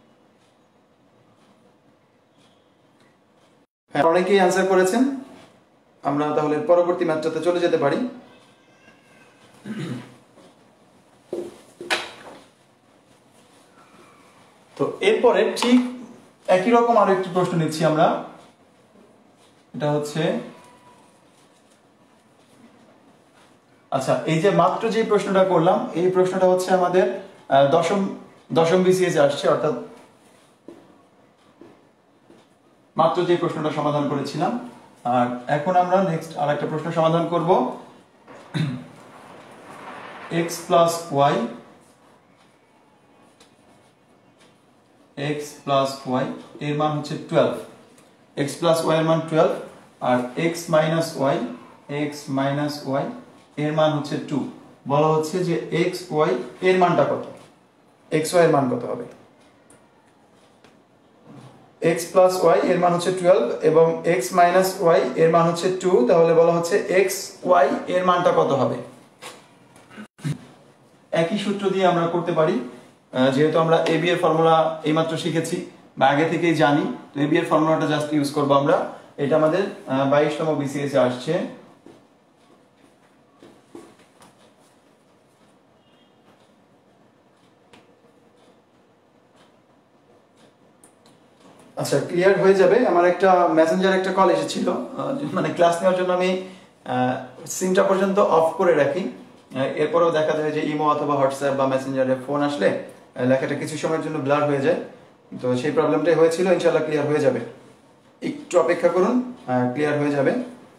হ্যাঁ অনেকেই অ্যান্সার করেছেন। আমরা তাহলে পরবর্তী ম্যাথটাতে চলে যেতে পারি। তো এরপরে ঠিক একই রকম আরো একটি প্রশ্ন নিচ্ছি আমরা। এটা হচ্ছে, আচ্ছা এই যে মাত্র যে প্রশ্নটা করলাম, এই প্রশ্নটা হচ্ছে আমাদের দশম দশম বিসিএস আসছে, অর্থাৎ মাত্র যে প্রশ্নটা সমাধান করেছিলাম। আর এখন আমরা নেক্সট আর একটা প্রশ্ন সমাধান করব। x plus y x plus y এর মান হচ্ছে টুয়েলভ, x প্লাস ওয়াই এর মান টুয়েলভ, আর x minus y x minus y এর মান হচ্ছে টু। বলা হচ্ছে যে x y এর মানটা কত, x y এর মান কত হবে। x প্লাস ওয়াই এর মান হচ্ছে টুয়েলভ এবং x মাইনাস ওয়াই এর মান হচ্ছে টু, তাহলে বলা হচ্ছে x y এর মানটা কত হবে। একই সূত্র দিয়ে আমরা করতে পারি, যেহেতু আমরা a b এর ফর্মুলা এইমাত্র শিখেছি বা আগে থেকেই জানি, তো a b এর ফর্মুলাটা জাস্ট ইউজ করব আমরা। এটা আমাদের বাইশতম বিসিএস এ আসছে। আচ্ছা ক্লিয়ার হয়ে যাবে। আমার একটা মেসেঞ্জার একটা কল এসেছিল, মানে ক্লাস নেওয়ার জন্য আমি সিমটা পর্যন্ত অফ করে রাখি, এরপরেও দেখা যায় যে ইমো অথবা হোয়াটসঅ্যাপ বা মেসেঞ্জারে ফোন আসলে লেখাটা কিছু সময়ের জন্য ব্লার হয়ে যায়। তো সেই প্রবলেমটাই হয়েছিল, ইনশাআল্লাহ ক্লিয়ার হয়ে যাবে, একটু অপেক্ষা করুন, ক্লিয়ার হয়ে যাবে।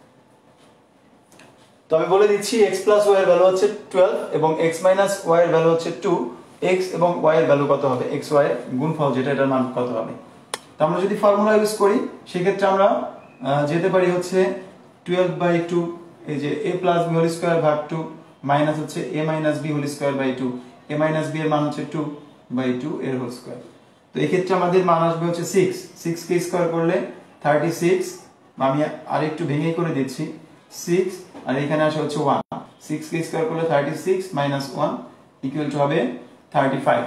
তো আমি বলে দিচ্ছি x প্লাস ওয়াই এর ভ্যালু হচ্ছে টুয়েলভ এবং x মাইনাস ওয়াই এর ভ্যালু হচ্ছে টু। x এবং y এর ভ্যালু কত হবে, x y এর গুণফল যেটা, এটার মান কত হবে। তো আমরা যদি ফর্মুলা ইউজ করি সেক্ষেত্রে আমরা যেতে পারি হচ্ছে টুয়েলভ বাই টু, এই যে a plus b whole square ভাগ টু মাইনাস হচ্ছে a minus b whole square by two, a minus b এর মান হচ্ছে টু বাই টু এর হোল স্কয়ার। তো এই ক্ষেত্রে আমাদের মান আসবে হচ্ছে সিক্স, সিক্স কে স্কয়ার করলে থার্টি সিক্স, আমি আরেকটু ভেঙে করে দিচ্ছি, সিক্স আর এখানে আসে হচ্ছে ওয়ান, সিক্স কে স্কয়ার করলে thirty six minus one equal to হবে থার্টি ফাইভ।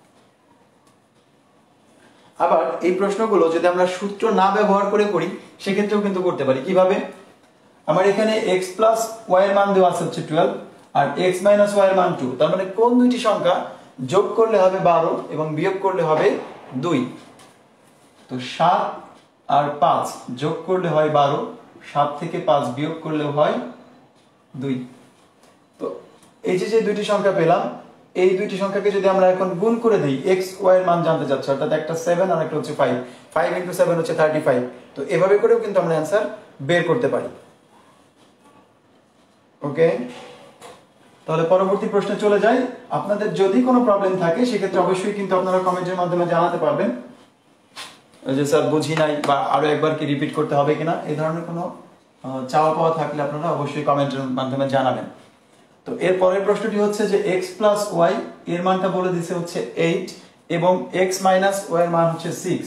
আবার এই প্রশ্নগুলো যদি আমরা সূত্র না ব্যবহার করে করি সেক্ষেত্রেও কিন্তু করতে পারি। কিভাবে, আমার এখানে x প্লাস ওয়াই এর মান দেওয়া আছে হচ্ছে টুয়েলভ আর x মাইনাস ওয়াই এর মান টু, তার মানে কোন দুইটি সংখ্যা যোগ করলে হবে বারো এবং বিয়োগ করলে হবে দুই। তো সাত আর পাঁচ যোগ করলে হয় বারো, সাত থেকে পাঁচ বিয়োগ করলে হয় দুই। তো এই যে যে দুইটি সংখ্যা পেলাম, এই দুইটি সংখ্যাকে যদি আমরা এখন গুণ করে দিই, x y এর মান জানতে চাচ্ছি, অর্থাৎ একটা সেভেন আর একটা হচ্ছে ফাইভ, ফাইভ ইনটু সেভেন হচ্ছে থার্টি ফাইভ। তো এভাবে করেও কিন্তু আমরা অ্যান্সার বের করতে পারি। ওকে, তাহলে পরবর্তী প্রশ্নে চলে যাই। আপনাদের যদি কোনো প্রবলেম থাকে সেক্ষেত্রে অবশ্যই কিন্তু আপনারা কমেন্টের মাধ্যমে জানাতে পারবেন যে স্যার বুঝি নাই বা আরো একবার কি রিপিট করতে হবে কিনা, এই ধরনের কোনো চাওয়া পাওয়া থাকলে আপনারা অবশ্যই কমেন্টের মাধ্যমে জানাবেন। তো এর পরের প্রশ্নটি হচ্ছে যে x প্লাস ওয়াই এর মানটা বলে দিছে হচ্ছে এইট এবং x মাইনাস ওয়াই এর মান হচ্ছে সিক্স।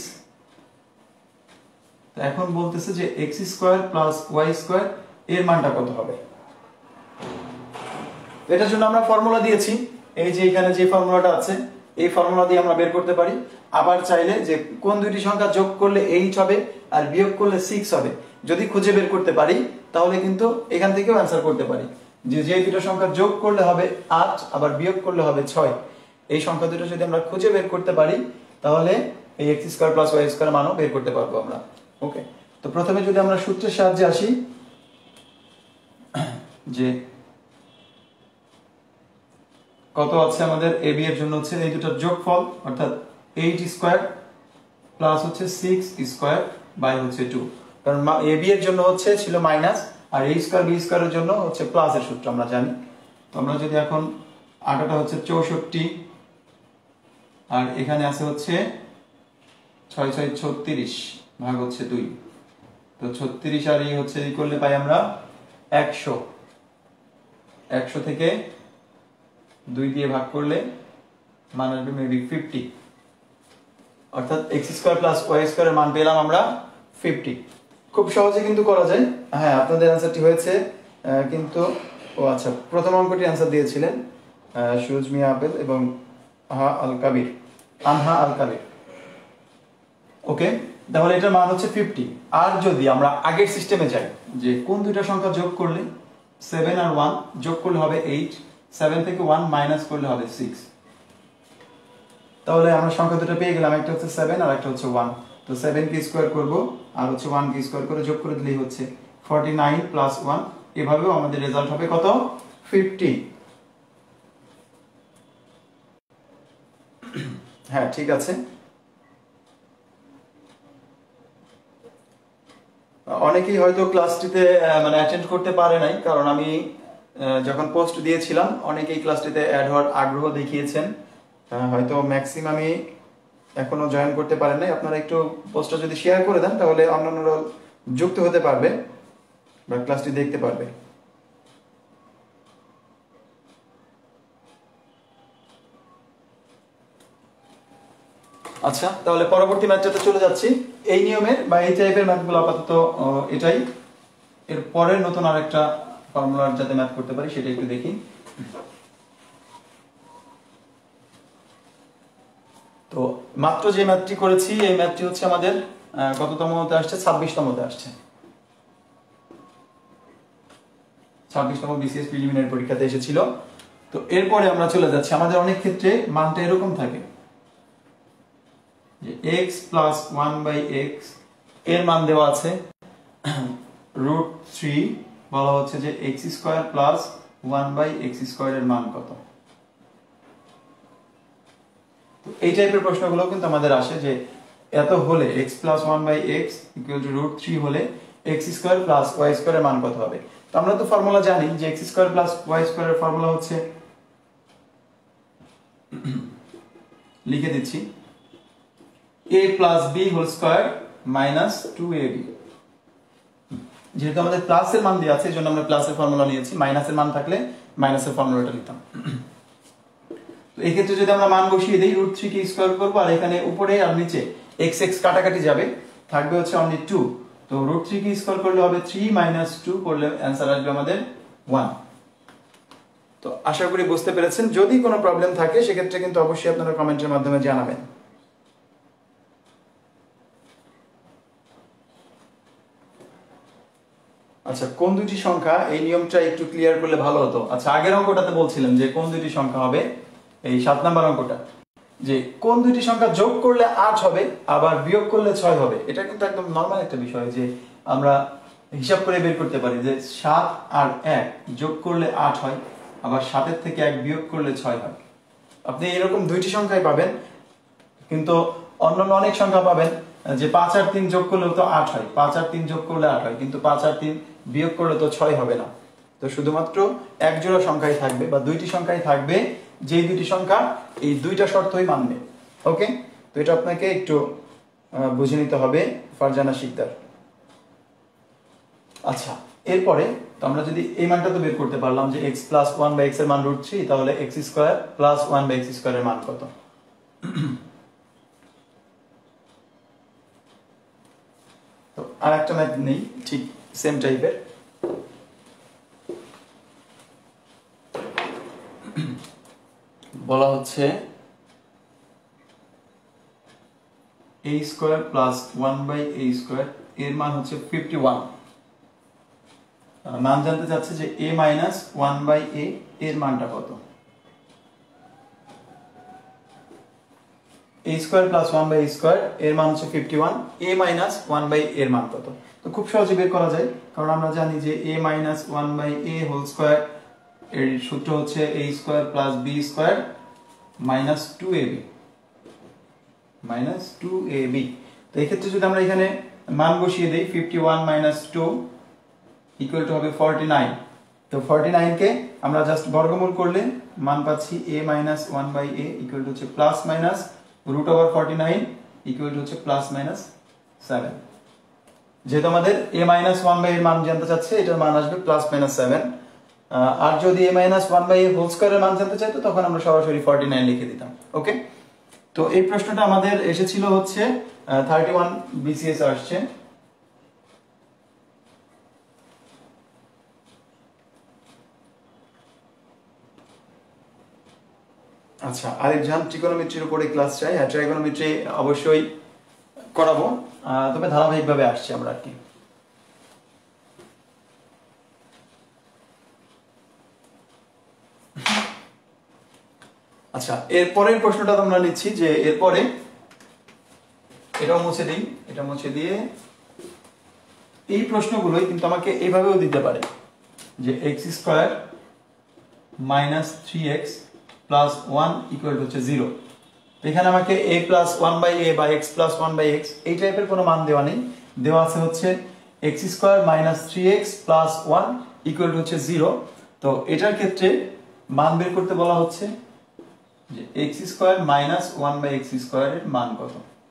তো এখন বলতেছে যে x square plus y square এর মানটা কত হবে। এটার জন্য আমরা ফর্মুলা দিয়েছি, এই যে এখানে যে ফর্মুলাটা আছে এই ফর্মুলা দিয়ে আমরা বের করতে পারি। আবার চাইলে যে কোন দুইটি সংখ্যা যোগ করলে এইট হবে আর বিয়োগ করলে সিক্স হবে, যদি খুঁজে বের করতে পারি তাহলে কিন্তু এখান থেকেও অ্যান্সার করতে পারি যে যে দুটো সংখ্যা যোগ করলে হবে আট আবার বিয়োগ করলে হবে ছয়, এই সংখ্যা দুটো যদি আমরা খুঁজে বের করতে পারি তাহলে এই x square plus y square মানও বের করতে পারবো আমরা। ওকে, তো প্রথমে যদি আমরা সূত্রের সাহায্যে আসি, যে কত আছে আমাদের a b এর জন্য হচ্ছে এই দুটোর যোগফল, অর্থাৎ এইট স্কয়ার প্লাস হচ্ছে সিক্স স্কয়ার বাই হচ্ছে টু, কারণ a b এর জন্য হচ্ছে ছিল মাইনাস আর a স্কয়ার b স্কয়ারের জন্য হচ্ছে প্লাস এর সূত্র আমরা জানি। তো আমরা যদি এখন আটাটা হচ্ছে চৌষট্টি আর এখানে আছে হচ্ছে ছয় ছয় ছত্রিশ ভাগ হচ্ছে দুই, তো ছত্রিশ আর এই হচ্ছে এই করলে পাই আমরা একশো, একশো থেকে দুই দিয়ে ভাগ করলে মান আসবে মেবি ফিফটি, অর্থাৎ এক্স স্কোয়ার প্লাস ওয়াই স্কোয়ারের মান পেলাম আমরা ফিফটি। খুব সহজে কিন্তু করা যায়। হ্যাঁ, আপনাদের অ্যান্সারটি হয়েছে, কিন্তু ও আচ্ছা, প্রথম অঙ্কটি অ্যান্সার দিয়েছিলেন সুরজ মিয়া আপেল এবং আহা আল কাবির, আনহা আল কাবির। ওকে, তাহলে এটার মান হচ্ছে ফিফটি। আর যদি আমরা আগের সিস্টেমে যাই, যে কোন দুইটা সংখ্যা যোগ করলে, সেভেন আর ওয়ান যোগ করলে হবে এইট, সেভেন থেকে ওয়ান মাইনাস করলে হবে সিক্স। তাহলে আমরা সংখ্যা দুটো পেয়ে গেলাম, একটা হচ্ছে সেভেন আর একটা হচ্ছে ওয়ান। তো সেভেন কে স্কোয়ার করবো আর হচ্ছে ওয়ান কে স্কোয়ার করে যোগ করে দিলেই হচ্ছে ফর্টি নাইন প্লাস ওয়ান। এভাবেও আমাদের রেজাল্ট হবে কত? ফিফটি। হ্যাঁ, ঠিক আছে। অনেকেই হয়তো ক্লাসটিতে মানে অ্যাটেন্ড করতে পারে নাই, কারণ আমি যখন পোস্ট দিয়েছিলাম অনেকেই ক্লাসটিতে অ্যাড হওয়ার আগ্রহ দেখিয়েছেন, হয়তো ম্যাক্সিমামই এখনো জয়েন করতে পারেন নাই। আপনারা একটু পোস্টটা যদি শেয়ার করে দেন তাহলে অন্যান্যরা যুক্ত হতে পারবে বা ক্লাসটি দেখতে পারবে। আচ্ছা, তাহলে পরবর্তী ম্যাথটাতে চলে যাচ্ছি। এই নিয়মের বা এই টাইপের ম্যাথগুলো আপাতত এটাই। এর পরে নতুন আরেকটা ফর্মুলার যাতে ম্যাথ করতে পারি সেটা একটু দেখি। তো মাত্র যে ম্যাথটি করেছি এই ম্যাথটি হচ্ছে আমাদের কততমতে আসছে? ছাব্বিশতমতে আসছে। ছাব্বিশতম বিসিএস প্রিলিমিনারি পরীক্ষাতে এসেছিল। তো এরপরে আমরা চলে যাচ্ছি, আমাদের অনেক ক্ষেত্রে মানটা এরকম থাকে যে x plus one by x এর মান দেওয়া আছে রুট থ্রি, বলা হচ্ছে যে x square plus one by x square এর মান কত। এই টাইপের প্রশ্নগুলো কিন্তু আমাদের আসে যে এত হলে x plus one by x equal to root three হলে x square plus Y square এর মান কত হবে। তো আমরা তো ফর্মুলা জানি যে x square plus Y square এর ফর্মুলা হচ্ছে, লিখে দিচ্ছি, a plus b whole square minus two a b. যেহেতু আমাদের প্লাসের মান দেওয়া আছে এই জন্য আমরা প্লাসের ফর্মুলা নিয়েছি, মাইনাসের মান থাকলে মাইনাসের ফর্মুলাটা নিতাম। তো এই ক্ষেত্রে যদি আমরা মান বসিয়ে দিই, রুট থ্রি কে স্কোয়ার করবো আর এখানে উপরে আর নিচে এক্স এক্স কাটাকাটি যাবে, থাকবে হচ্ছে অনলি টু। তো রুট থ্রি কে স্কোয়ার করলে হবে থ্রি মাইনাস টু, করলে অ্যান্সার আসবে আমাদের ওয়ান। তো আশা করি বুঝতে পেরেছেন। যদি কোনো প্রবলেম থাকে সেক্ষেত্রে কিন্তু অবশ্যই আপনারা কমেন্টের মাধ্যমে জানাবেন। আচ্ছা, কোন দুটি সংখ্যা, এই নিয়মটা একটু ক্লিয়ার করলে ভালো হতো। আচ্ছা, আগের অঙ্কটাতে বলছিলাম যে কোন দুটি সংখ্যা হবে, এই সাত নাম্বার অঙ্কটা, যে কোন দুটি সংখ্যা যোগ করলে আট হবে আবার বিয়োগ করলে ছয় হবে। এটা কিন্তু একদম নর্মাল একটা বিষয় যে আমরা হিসাব করে বের করতে পারি যে সাত আর এক যোগ করলে আট হয়, আবার সাতের থেকে এক বিয়োগ করলে ছয় হয়। আপনি এরকম দুইটি সংখ্যাই পাবেন, কিন্তু অন্যান্য অনেক সংখ্যা পাবেন যে পাঁচ আর তিন যোগ করলেও তো আট হয়, পাঁচ আর তিন যোগ করলে আট হয়, কিন্তু পাঁচ আর তিন বিয়োগ করলে তো ছয় হবে না। তো শুধুমাত্র এক জোড়া সংখ্যাই থাকবে বা দুইটি সংখ্যাই থাকবে, যেই দুইটি সংখ্যা এই দুইটা শর্তই মানবে। ওকে, তো এটা আপনাকে একটু বুঝে নিতে হবে ফারজানা শিকদার। আচ্ছা, এরপরে তো আমরা যদি এই মানটা তো বের করতে পারলাম যে x plus one by x এর মান রুট থ্রি, তাহলে x square plus one by x square এর মান কত। তো আর একটা ম্যাথ নেই ঠিক সেম টাইপের, বলা হচ্ছে a square plus one by a square এর মান হচ্ছে ফিফটি ওয়ান। মান জানতে চাচ্ছে যে a minus one by a এর মানটা কত। a square plus one by a square এর মান হচ্ছে fifty one, a minus one by এর মান কত। তো খুব সহজে বের করা যায়, কারণ আমরা জানি যে a minus one by a whole square এর সূত্র হচ্ছে a square plus b square minus two a b, minus two a b. তো এই ক্ষেত্রে যদি আমরা এখানে মান বসিয়ে দেই, fifty one minus two equal to হবে ফর্টি নাইন। তো ফর্টি নাইন কে আমরা জাস্ট বর্গমূল করলে মান পাচ্ছি a minus one by a equal to হচ্ছে plus minus root over forty nine equal to হচ্ছে প্লাস মাইনাস সেভেন। যেহেতু আমাদের a মাইনাস ওয়ান বাই এর মান জানতে চাচ্ছে, এটার মান আসবে প্লাস মাইনাস সেভেন। আর যদি a minus one by a whole স্কয়ারের মান জানতে চাইতো তখন আমরা সরাসরি ফর্টি নাইন লিখে দিতাম। ওকে, তো এই প্রশ্নটা আমাদের এসেছিল হচ্ছে থার্টি ওয়ান বিসিএস আসছে। আচ্ছা, আরেকজন ট্রিগোনোমেট্রির উপরে ক্লাস চাই। হ্যাঁ, ট্রাইগোনোমেট্রি অবশ্যই করাবো, তবে ধারাবাহিকভাবে আসছে আমরা আর কি। আচ্ছা, এরপরের প্রশ্নটা আমরা নিচ্ছি যে এরপরে এটাও মুছে দিই, এটা মুছে দিয়ে এই প্রশ্নগুলোই কিন্তু আমাকে এইভাবেও দিতে পারে যে x square minus three x plus one equal to হচ্ছে জিরো। এখানে আমাকে a plus one by a বা x plus one by x এই টাইপের কোনো মান দেওয়া নেই, দেওয়া আছে হচ্ছে x square minus three x plus one equal to হচ্ছে জিরো। তো এটার ক্ষেত্রে মান বের করতে বলা হচ্ছে যে x square minus one by x স্কোয়ারের মান কত।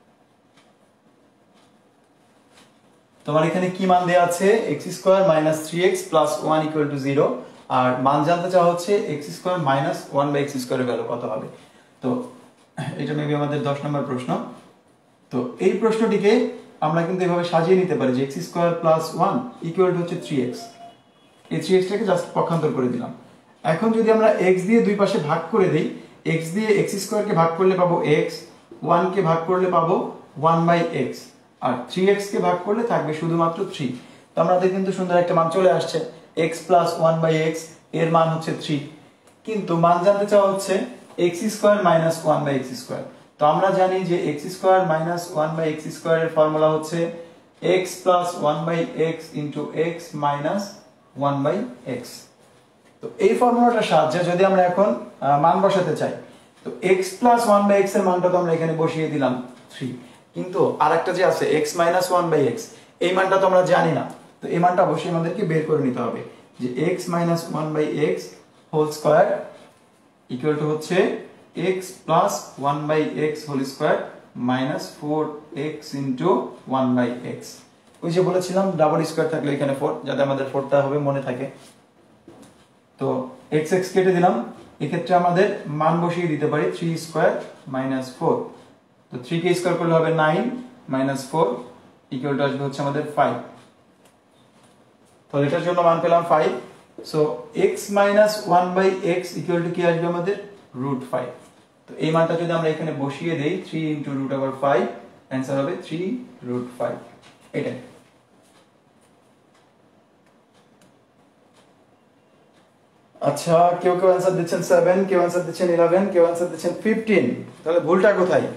তোমার এখানে কি মান দেওয়া আছে? X square minus three x plus one equal to zero, আর মান জানতে চাওয়া হচ্ছে x square minus one by x স্কোয়ারের ভ্যালু কত হবে। তো এটা মেবি আমাদের দশ নম্বর প্রশ্ন। তো এই প্রশ্নটিকে আমরা কিন্তু এভাবে সাজিয়ে নিতে পারি যে x square plus one equal to হচ্ছে থ্রি এক্স। এই থ্রি এক্সটাকে জাস্ট পক্ষান্তর করে দিলাম। এখন যদি আমরা এক্স দিয়ে দুই পাশে ভাগ করে দিই, এক্স দিয়ে এক্স স্কোয়ারকে ভাগ করলে পাবো এক্স, ওয়ান কে ভাগ করলে পাবো ওয়ান বাই এক্স, আর থ্রি এক্স কে ভাগ করলে থাকবে শুধুমাত্র থ্রি। তো আমাদের কিন্তু সুন্দর একটা মান চলে আসছে, x plus one by x এর মান হচ্ছে থ্রি। কিন্তু মান জানতে চাওয়া হচ্ছে x square minus one by x square. তো আমরা জানি যে x square minus one by x square এর ফর্মুলা হচ্ছে x plus one by x into x minus one by x. তো এই ফর্মুলাটার সাহায্যে যদি আমরা এখন মান বসাতে চাই, তো x plus one by x এর মানটা তো আমরা এখানে বসিয়ে দিলাম থ্রি, কিন্তু আরেকটা যে আছে x minus one by x, এই মানটা তো আমরা জানি না। তো এই মানটা অবশ্যই আমাদেরকে বের করে নিতে হবে যে x minus one by x whole square equal to হচ্ছে x plus one by x whole square minus four x into one by x. ওই যে বলেছিলাম ডাবল স্কোয়ার থাকলে এখানে ফোর, যাতে আমাদের ফোরটা হবে মনে থাকে। তো এক্স এক্স কেটে দিলাম, এক্ষেত্রে আমাদের মান বসিয়ে দিতে পারি থ্রি স্কোয়ার মাইনাস ফোর। তো থ্রি কে স্কোয়ার করলে হবে nine minus four equal to আসবে হচ্ছে আমাদের ফাইভ। তো এটার জন্য মান পেলাম five. So x minus one by x equal to কি আসবে আমাদের? Root five. তো এই মানটা যদি আমরা এখানে বসিয়ে দেই three into root over five, answer হবে থ্রি রুট ফাইভ। এটাই। আচ্ছা, কেউ কেউ অ্যান্সার দিচ্ছেন সেভেন, কেউ অ্যান্সার দিচ্ছেন ইলেভেন, কেউ অ্যান্সার দিচ্ছেন ফিফটিন। তাহলে ভুলটা কোথায়?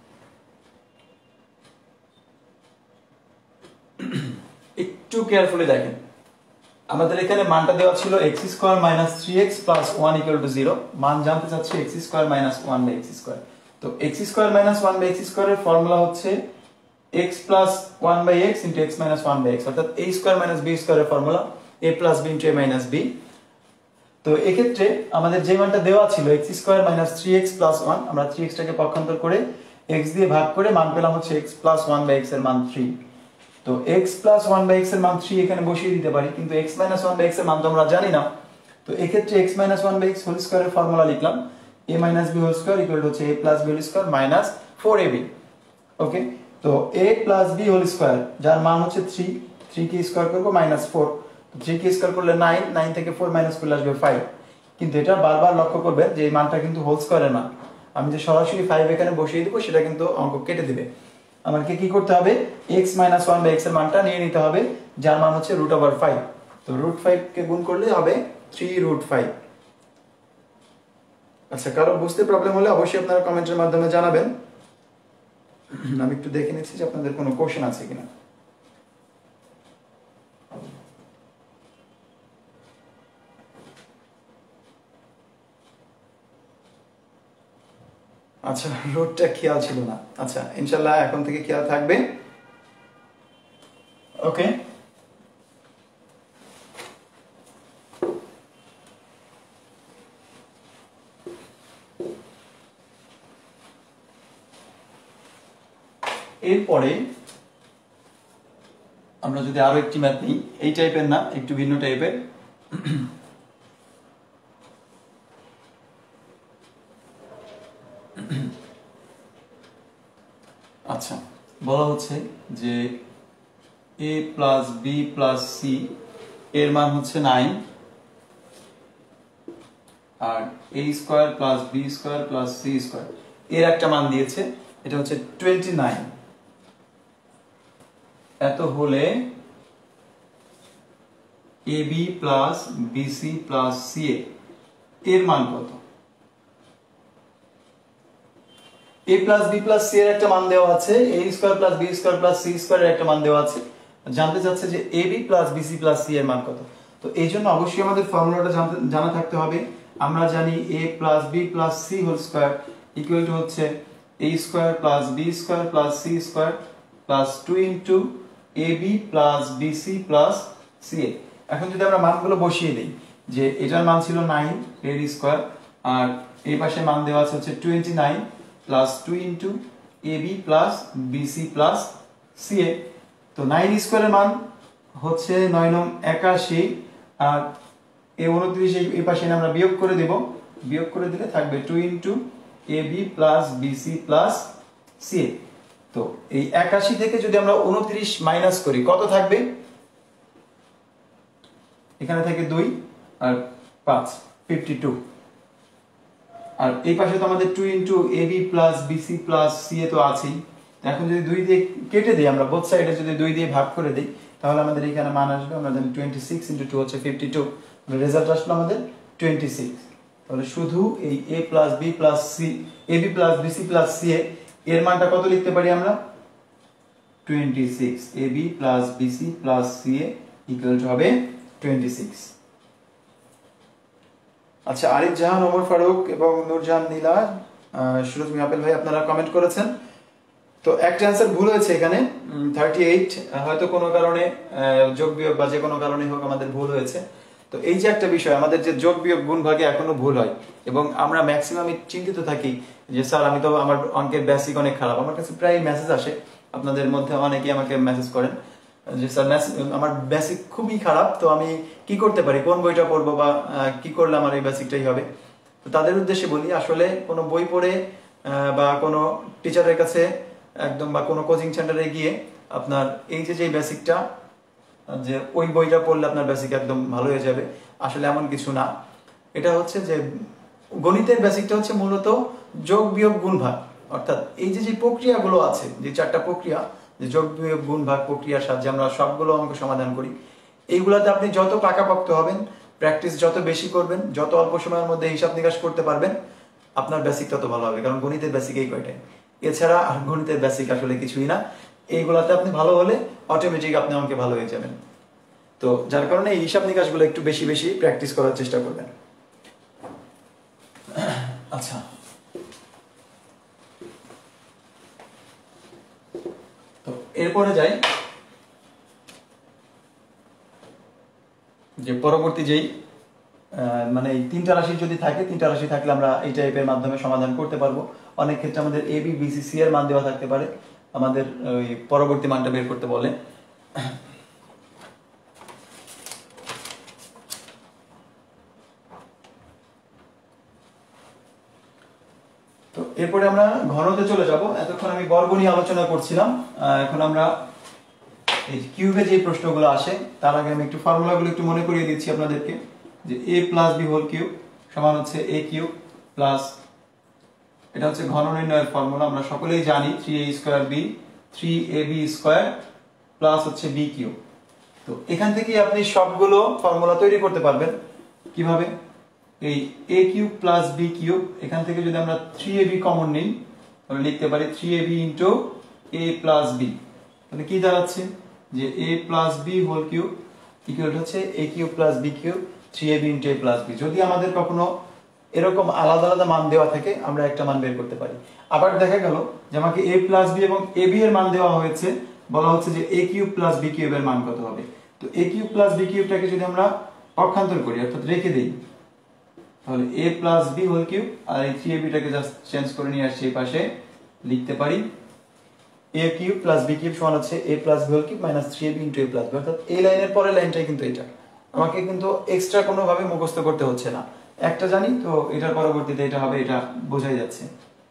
একটু কেয়ারফুলি দেখেন, আমাদের এখানে মানটা দেওয়া ছিল x square minus three x plus one equal to zero. মান জানতে চাচ্ছি x square minus one by x square. তো x square minus one by x স্কোয়ারের ফর্মুলা হচ্ছে x plus one by x into x minus one by x, অর্থাৎ এ স্কোয়ার মাইনাস বি স্কোয়ারের formula a plus b into a minus b. তো এক্ষেত্রে আমাদের যে মানটা দেওয়া ছিল x square minus three x plus one, আমরা থ্রি এক্সটাকে পক্ষান্তর করে এক্স দিয়ে ভাগ করে মান পেলাম হচ্ছে x plus one by x এর মান থ্রি। তো x plus one by x এর মান থ্রি এখানে বসিয়ে দিতে পারি, কিন্তু x minus one by x এর মান তো আমরা জানি না। তো এক্ষেত্রে x minus one by x whole স্কয়ারের ফর্মুলা লিখলাম a minus b whole square equal to হচ্ছে a plus b whole square minus four a b. Okay, তো a plus b whole square যার মান হচ্ছে থ্রি, থ্রি কে স্কয়ার করব মাইনাস ফোর। তো থ্রি কে স্কয়ার করলে নাইন, নাইন থেকে ফোর মাইনাস করলে আসবে ফাইভ। কিন্তু এটা বারবার লক্ষ্য করবেন যে এই মানটা কিন্তু হোল স্কয়ারের মান। আমি যে সরাসরি ফাইভ এখানে বসিয়ে দিব সেটা কিন্তু অঙ্ক কেটে দিবে। আমাকে কি করতে হবে? x minus one by x এর মানটা নিয়ে নিতে হবে, যার মান হচ্ছে রুট ওভার ফাইভ। তো রুট ফাইভ কে গুণ করলে হবে থ্রি রুট ফাইভ। আচ্ছা, কারো বুঝতে প্রবলেম হলে অবশ্যই আপনারা কমেন্টের মাধ্যমে জানাবেন। আমি একটু দেখে নিচ্ছি যে আপনাদের কোনো কোশ্চেন আছে কিনা। আচ্ছা, রুটটা খেয়াল ছিল না। আচ্ছা, ইনশাল্লাহ এখন থেকে খেয়াল থাকবে। ওকে, এরপরে আমরা যদি আরো একটি ম্যাথ নিই, এই টাইপের না, একটু ভিন্ন টাইপের। আচ্ছা, বলা হচ্ছে যে a plus b plus c এর মান হচ্ছে নাইন, আর a square plus b square plus c square এর একটা মান দিয়েছে, এটা হচ্ছে টোয়েন্টি নাইন। এত হলে a b plus b c plus c এর মান কত? A plus b plus c এর একটা মান দেওয়া আছে, a square plus b square plus c square এর একটা মান দেওয়া আছে। জানতে চাচ্ছে যে a b plus b c plus c এর মান কত। তো এই জন্য অবশ্যই আমাদের ফর্মুলাটা জানতে জানা থাকতে হবে। আমরা জানি a plus b plus c whole square equal to হচ্ছে a square plus b square plus c square plus two into a b plus b c plus c a. এখন যদি আমরা মানগুলো বসিয়ে দিই, যে এটার মান ছিল নাইন এর স্কোয়ার, আর এই পাশে মান দেওয়া আছে হচ্ছে twenty nine plus two into a b plus b c plus c a. তো নাইন স্কোয়ারের মান হচ্ছে নয় নং একাশি, আর এই উনত্রিশ এই পাশে আমরা বিয়োগ করে দেব, বিয়োগ করে দিলে থাকবে two into a b plus b c plus c a. তো এই একাশি থেকে যদি আমরা উনত্রিশ মাইনাস করি কত থাকবে? এখানে থাকে দুই আর পাঁচ, ফিফটি টু। আর এই পাশে তো আমাদের two into a b plus b c plus c a তো আছেই। এখন যদি দুই দিয়ে কেটে দিই, আমরা বোথ সাইডে যদি দুই দিয়ে ভাগ করে দিই, তাহলে আমাদের এখানে মান আসবে, আমরা জানি টোয়েন্টি সিক্স ইন্টু টু হচ্ছে ফিফটি টু, রেজাল্ট আসলো আমাদের টোয়েন্টি সিক্স। তাহলে শুধু এই a plus b plus c, a b plus b c plus c a এর মানটা কত লিখতে পারি আমরা? Twenty six. A b plus b c plus c a equal to হবে টোয়েন্টি সিক্স। আচ্ছা, আরিফ জাহান, ওমর ফারুক এবং নূরজাহান নীলা, সুরজ মিয়াপেল ভাই আপনারা কমেন্ট করেছেন। তো একটা অ্যান্সার ভুল হয়েছে এখানে, থার্টি এইট। হয়তো কোনো কারণে যোগ বিয়োগ বা যে কোনো কারণে হোক আমাদের ভুল হয়েছে। তো এই যে একটা বিষয়, আমাদের যে যোগ বিয়োগ গুণ ভাগে এখনো ভুল হয়, এবং আমরা ম্যাক্সিমাম চিন্তিত থাকি যে স্যার আমি তো আমার অঙ্কের বেসিক অনেক খারাপ। আমার কাছে প্রায় মেসেজ আসে, আপনাদের মধ্যে অনেকেই আমাকে মেসেজ করেন যে স্যার আমার বেসিক খুবই খারাপ, তো আমি কি করতে পারি, কোন বইটা পড়বো বা কি করলে আমার এই বেসিকটাই হবে। তো তাদের উদ্দেশ্যে বলি, আসলে কোনো বই পড়ে বা কোনো টিচারের কাছে একদম বা কোনো কোচিং সেন্টারে গিয়ে আপনার এই যে যে বেসিকটা, যে ওই বইটা পড়লে আপনার বেসিক একদম ভালো হয়ে যাবে, আসলে এমন কিছু না। এটা হচ্ছে যে গণিতের বেসিকটা হচ্ছে মূলত যোগ বিয়োগ গুণ ভাগ, অর্থাৎ এই যে যে প্রক্রিয়াগুলো আছে, যে চারটা প্রক্রিয়া, যে যোগ বিয়োগ গুণ ভাগ প্রক্রিয়ার সাহায্যে আমরা সবগুলো অঙ্ক সমাধান করি, এইগুলাতে আপনি যত পাকাপোক্ত হবেন, প্র্যাকটিস যত বেশি করবেন, যত অল্প সময়ের মধ্যে হিসাব নিকাশ করতে পারবেন, আপনার বেসিক তত ভালো হবে। কারণ গণিতের বেসিক এই কয়টাই, এছাড়া আর গণিতের বেসিক আসলে কিছুই না। এইগুলাতে আপনি ভালো হলে অটোমেটিক আপনি অঙ্কে ভালো হয়ে যাবেন। তো যার কারণে এই হিসাব নিকাশগুলো একটু বেশি বেশি প্র্যাকটিস করার চেষ্টা করবেন। আচ্ছা, তো এরপরে যাই যে পরবর্তী যেই মানে এই তিনটা রাশি যদি থাকে, তিনটা রাশি থাকলে আমরা এই টাইপের মাধ্যমে সমাধান করতে পারবো। অনেক ক্ষেত্রে আমাদের এ বি বিসি সি এর মান দেওয়া থাকতে পারে, আমাদের ওই পরবর্তী মানটা বের করতে বলে। তো এরপরে আমরা ঘনতে চলে যাব। এতক্ষণ আমি বর্গ নিয়ে আলোচনা করছিলাম, এখন আমরা এই কিউবে যে প্রশ্নগুলো আসে তার আগে আমি একটু ফর্মুলাগুলো একটু মনে করিয়ে দিচ্ছি আপনাদেরকে, যে a plus b whole cube সমান হচ্ছে এ কিউব প্লাস, এটা হচ্ছে ঘন নির্ণয়ের ফর্মুলা, আমরা সকলেই জানি three a square b three a b square plus হচ্ছে বি কিউব। তো এখান থেকে আপনি সবগুলো ফর্মুলা তৈরি করতে পারবেন। কিভাবে? এই a cube plus b cube, এখান থেকে যদি আমরা থ্রি এ বি কমন নিই তাহলে লিখতে পারি three a b into a plus b. তাহলে কি দাঁড়াচ্ছে যে a plus b whole cube equal হচ্ছে a cube plus b cube three a b into a plus b. যদি আমাদের কখনো এরকম আলাদা আলাদা মান দেওয়া থাকে আমরা একটা মান বের করতে পারি। আবার দেখা গেল যে আমাকে এ প্লাস বি এবং এ বি এর মান দেওয়া হয়েছে, বলা হচ্ছে যে a cube plus b cube এর মান কত হবে। তো এ কিউব প্লাস বি কিউবটাকে যদি আমরা পক্ষান্তর করি অর্থাৎ রেখে দেই, তাহলে a plus b whole cube আর এই থ্রি এ বিটাকে জাস্ট চেঞ্জ করে নিয়ে আসছি এই পাশে, লিখতে পারি a cube plus b cube সমান হচ্ছে a plus b whole cube minus three a b into a plus b. অর্থাৎ এই লাইনের পরের লাইনটাই কিন্তু এটা, আমাকে কিন্তু এক্সট্রা কোনোভাবে মুখস্থ করতে হচ্ছে না, একটা জানি তো এটার পরবর্তীতে এটা হবে, এটা বোঝাই যাচ্ছে।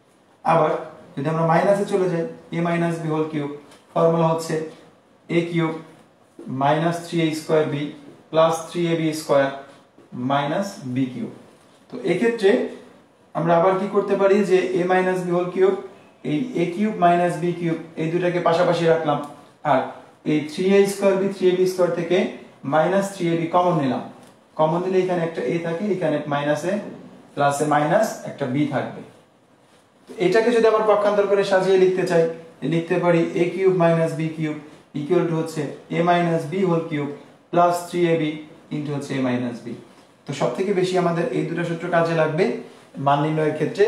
আবার যদি আমরা মাইনাসে চলে যাই, a minus b whole cube, formula হচ্ছে a cube minus three a square b plus three a b square minus b cube. তো এক্ষেত্রে আমরা আবার কি করতে পারি যে a minus b whole cube, এই a cube minus b cube এই দুটাকে পাশাপাশি রাখলাম, আর এই three a square b three a b square থেকে minus three a b common নিলাম। কমন নিলে এখানে একটা এ থাকে, এখানে মাইনাসে প্লাসে মাইনাস একটা বি থাকবে। এটাকে যদি আবার পক্ষান্তর করে সাজিয়ে লিখতে চাই, লিখতে পারি a cube minus b cube equal to হচ্ছে a minus b whole cube plus three a b into হচ্ছে এ মাইনাস বি। তো সব থেকে বেশি আমাদের এই দুটো সূত্র কাজে লাগবে মান নির্ণয়ের ক্ষেত্রে।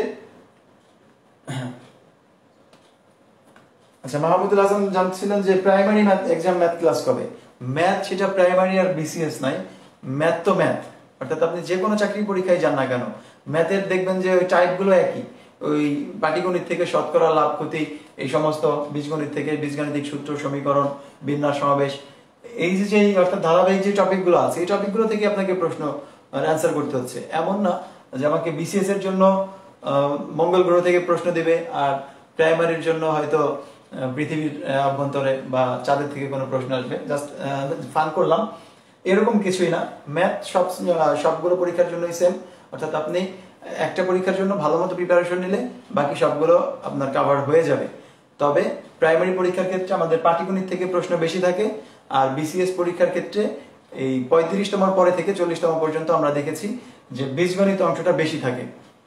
আচ্ছা, মাহমুদুল আজম জানছিলেন যে primary math exam math class কবে? ম্যাথ সেটা প্রাইমারি আর বিসিএস নাই, ম্যাথ তো ম্যাথ, অর্থাৎ আপনি যে কোনো চাকরি পরীক্ষায় যান না কেন ম্যাথের দেখবেন যে ওই টাইপগুলো একই, ওই পাটিগণিত থেকে শতকরা লাভ ক্ষতি, এই সমস্ত বীজগণিত থেকে বীজগাণিতিক সূত্র সমীকরণ বিন্যাস সমাবেশ, এই যে অর্থাৎ ধারাবাহিক যে টপিকগুলো আছে এই টপিকগুলো থেকে আপনাকে প্রশ্ন অ্যান্সার করতে হচ্ছে। এমন না যে আমাকে বিসিএস এর জন্য মঙ্গল গ্রহ থেকে প্রশ্ন দেবে আর প্রাইমারির জন্য হয়তো পৃথিবীর অভ্যন্তরে বা চাঁদের থেকে কোনো প্রশ্ন আসবে। জাস্ট ফান করলাম, এরকম কিছুই না। ম্যাথ সব সবগুলো পরীক্ষার জন্যই সেম, অর্থাৎ আপনি একটা পরীক্ষার জন্য ভালো মতো প্রিপারেশন নিলে বাকি সবগুলো আপনার কভার হয়ে যাবে। তবে প্রাইমারি পরীক্ষার ক্ষেত্রে আমাদের পাটিগণিত থেকে প্রশ্ন বেশি থাকে, আর বিসিএস পরীক্ষার ক্ষেত্রে এই পঁয়ত্রিশতম পরে থেকে চল্লিশতম পর্যন্ত আমরা দেখেছি যে বীজগণিত অংশটা বেশি থাকে।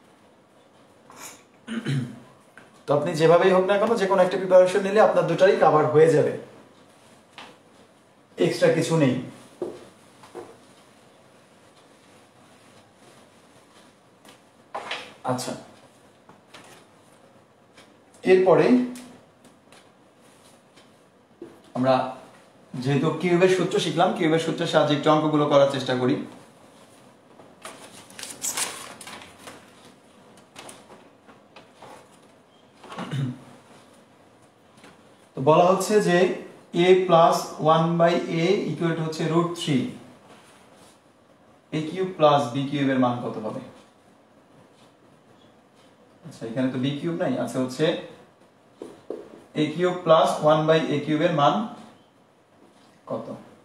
তো আপনি যেভাবেই হোক না কেন যে কোনো একটা প্রিপারেশন নিলে আপনার দুটাই কভার হয়ে যাবে, এক্সট্রা কিছু নেই। আচ্ছা, এরপরে আমরা যেহেতু কিউবের সূত্র শিখলাম, কিউবের সূত্রের সাহায্যে একটু অঙ্কগুলো করার চেষ্টা করি। তো বলা হচ্ছে যে a plus one by a equal to হচ্ছে root three a cube plus b কিউবের মান কত হবে? আচ্ছা, এখানে তো বি কিউব নাই, আছে হচ্ছে a cube plus one by a কিউবের মান কত?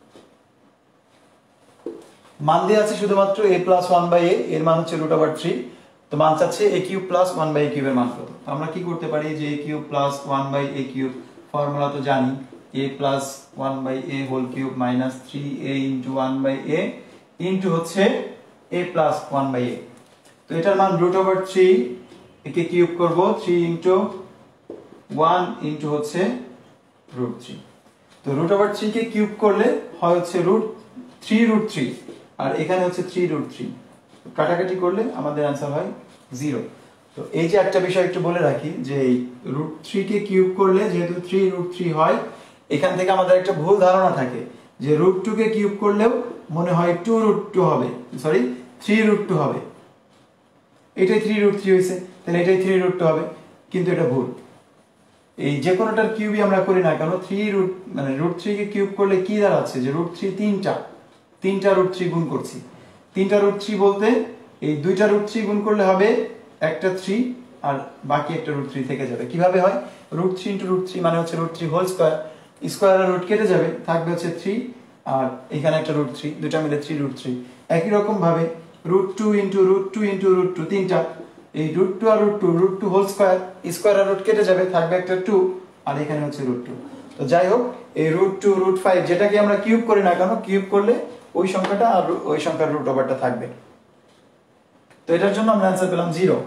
মান দিয়ে আছে শুধুমাত্র a plus one by a, এর মান হচ্ছে রুট ওভার থ্রি। তো মান চাচ্ছে a cube plus one by a কিউবের মান কত? আমরা কি করতে পারি যে a cube plus one by a cube formula তো জানি, a plus one by a whole cube minus three a into one by a into হচ্ছে a plus one by a. তো এটার মান রুট ওভার থ্রি, একে কিউব করব থ্রি ইন্টু ওয়ান ইন্টু হচ্ছে রুট থ্রি। তো রুট ওভার থ্রি কে কিউব করলে হয় হচ্ছে রুট থ্রি রুট থ্রি, আর এখানে হচ্ছে থ্রি রুট থ্রি, কাটাকাটি করলে আমাদের অ্যান্সার হয় জিরো। তো এই যে একটা বিষয় একটু বলে রাখি যে এই রুট থ্রি কে কিউব করলে যেহেতু থ্রি রুট থ্রি হয়, এখান থেকে আমাদের একটা ভুল ধারণা থাকে যে রুট টু কে কিউব করলেও মনে হয় টু রুট টু হবে, সরি থ্রি রুট টু হবে, এটাই থ্রি রুট থ্রি হয়েছে, তাহলে এটাই থ্রি রুট টু হবে, কিন্তু এটা ভুল। এই যে কোনোটার কিউবই আমরা করি না কেন, থ্রি রুট মানে রুট থ্রি কে কিউব করলে কি দাঁড়াচ্ছে যে রুট থ্রি তিনটা তিনটা রুট থ্রি গুণ করছি। তিনটা রুট থ্রি বলতে এই দুইটা রুট থ্রি গুণ করলে হবে একটা থ্রি, আর বাকি একটা রুট থ্রি থেকে যাবে। কিভাবে হয়? Root three into root three মানে হচ্ছে root three whole square, square আর রুট কেটে যাবে, থাকবে হচ্ছে থ্রি, আর এখানে একটা রুট থ্রি, দুটা মিলে থ্রি রুট থ্রি। একই রকম ভাবে root two into root two into root two তিনটা, এই রুট টু আর root two, root two whole square, square আর রুট কেটে যাবে, থাকবে একটা টু, আর এখানে হচ্ছে রুট টু। তো যাই হোক, এই রুট টু রুট ফাইভ যেটাকে আমরা কিউব করি না কেন, কিউব করলে ওই সংখ্যাটা আর ওই সংখ্যার রুট ওভারটা থাকবে। তো এটার জন্য আমরা অ্যান্সার পেলাম জিরো।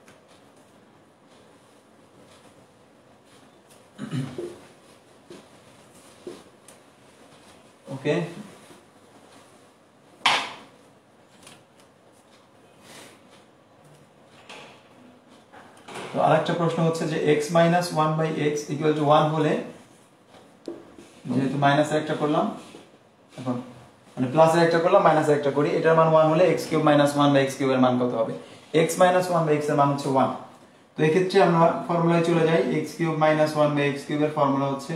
ওকে, তো আরেকটা প্রশ্ন হচ্ছে যে x minus one by x equal to one হলে, যেহেতু মাইনাসের একটা করলাম এখন মানে প্লাসের একটা করলাম মাইনাসের একটা করি, এটার মান ওয়ান হলে x cube minus one by x কিউবের মান কত হবে? x minus one by x এর মান হচ্ছে ওয়ান। তো এক্ষেত্রে আমরা ফর্মুলায় চলে যাই, x cube minus one by x কিউবের ফর্মুলা হচ্ছে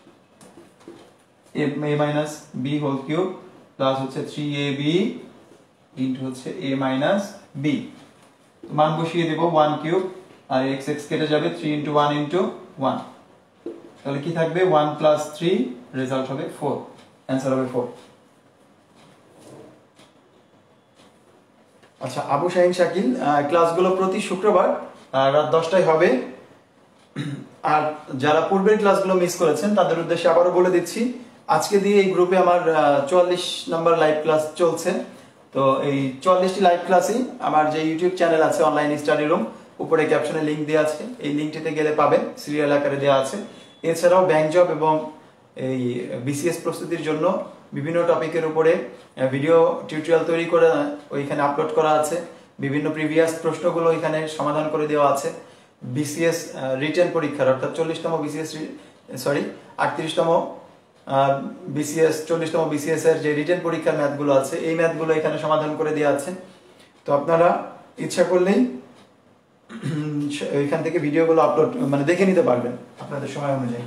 a minus b whole cube plus হচ্ছে থ্রি এ বি ইনটু হচ্ছে a মাইনাস b। তো মান বসিয়ে দেব ওয়ান কিউব আর x x কেটে যাবে three into one into one, তাহলে কি থাকবে ওয়ান প্লাস থ্রি, রেজাল্ট হবে ফোর, অ্যান্সার হবে ফোর। আচ্ছা, আবু শাহিন শাকিল, ক্লাসগুলো প্রতি শুক্রবার রাত দশটায় হবে। আর যারা পূর্বের ক্লাসগুলো মিস করেছেন তাদের উদ্দেশ্যে আবারও বলে দিচ্ছি, আজকে দিয়ে এই গ্রুপে আমার চুয়াল্লিশ নাম্বার লাইভ ক্লাস চলছে। তো এই চুয়াল্লিশটি লাইভ ক্লাসই আমার যে ইউটিউব চ্যানেল আছে অনলাইন স্টাডি রুম, উপরে ক্যাপশনে লিঙ্ক দেওয়া আছে, এই লিঙ্কটিতে গেলে পাবেন, সিরিয়াল আকারে দেওয়া আছে। এছাড়াও ব্যাংক জব এবং এই বিসিএস প্রস্তুতির জন্য বিভিন্ন টপিকের উপরে ভিডিও টিউটোরিয়াল তৈরি করে ওইখানে আপলোড করা আছে। বিভিন্ন প্রিভিয়াস প্রশ্নগুলো এখানে সমাধান করে দেওয়া আছে। বিসিএস রিটেন পরীক্ষার অর্থাৎ চল্লিশতম বিসিএস সরি আটত্রিশতম বিসিএস চল্লিশতম বিসিএস এর যে রিটেন পরীক্ষার ম্যাথগুলো আছে, এই ম্যাথগুলো এখানে সমাধান করে দেওয়া আছে। তো আপনারা ইচ্ছা করলেই এখান থেকে ভিডিওগুলো আপলোড মানে দেখে নিতে পারবেন আপনাদের সময় অনুযায়ী।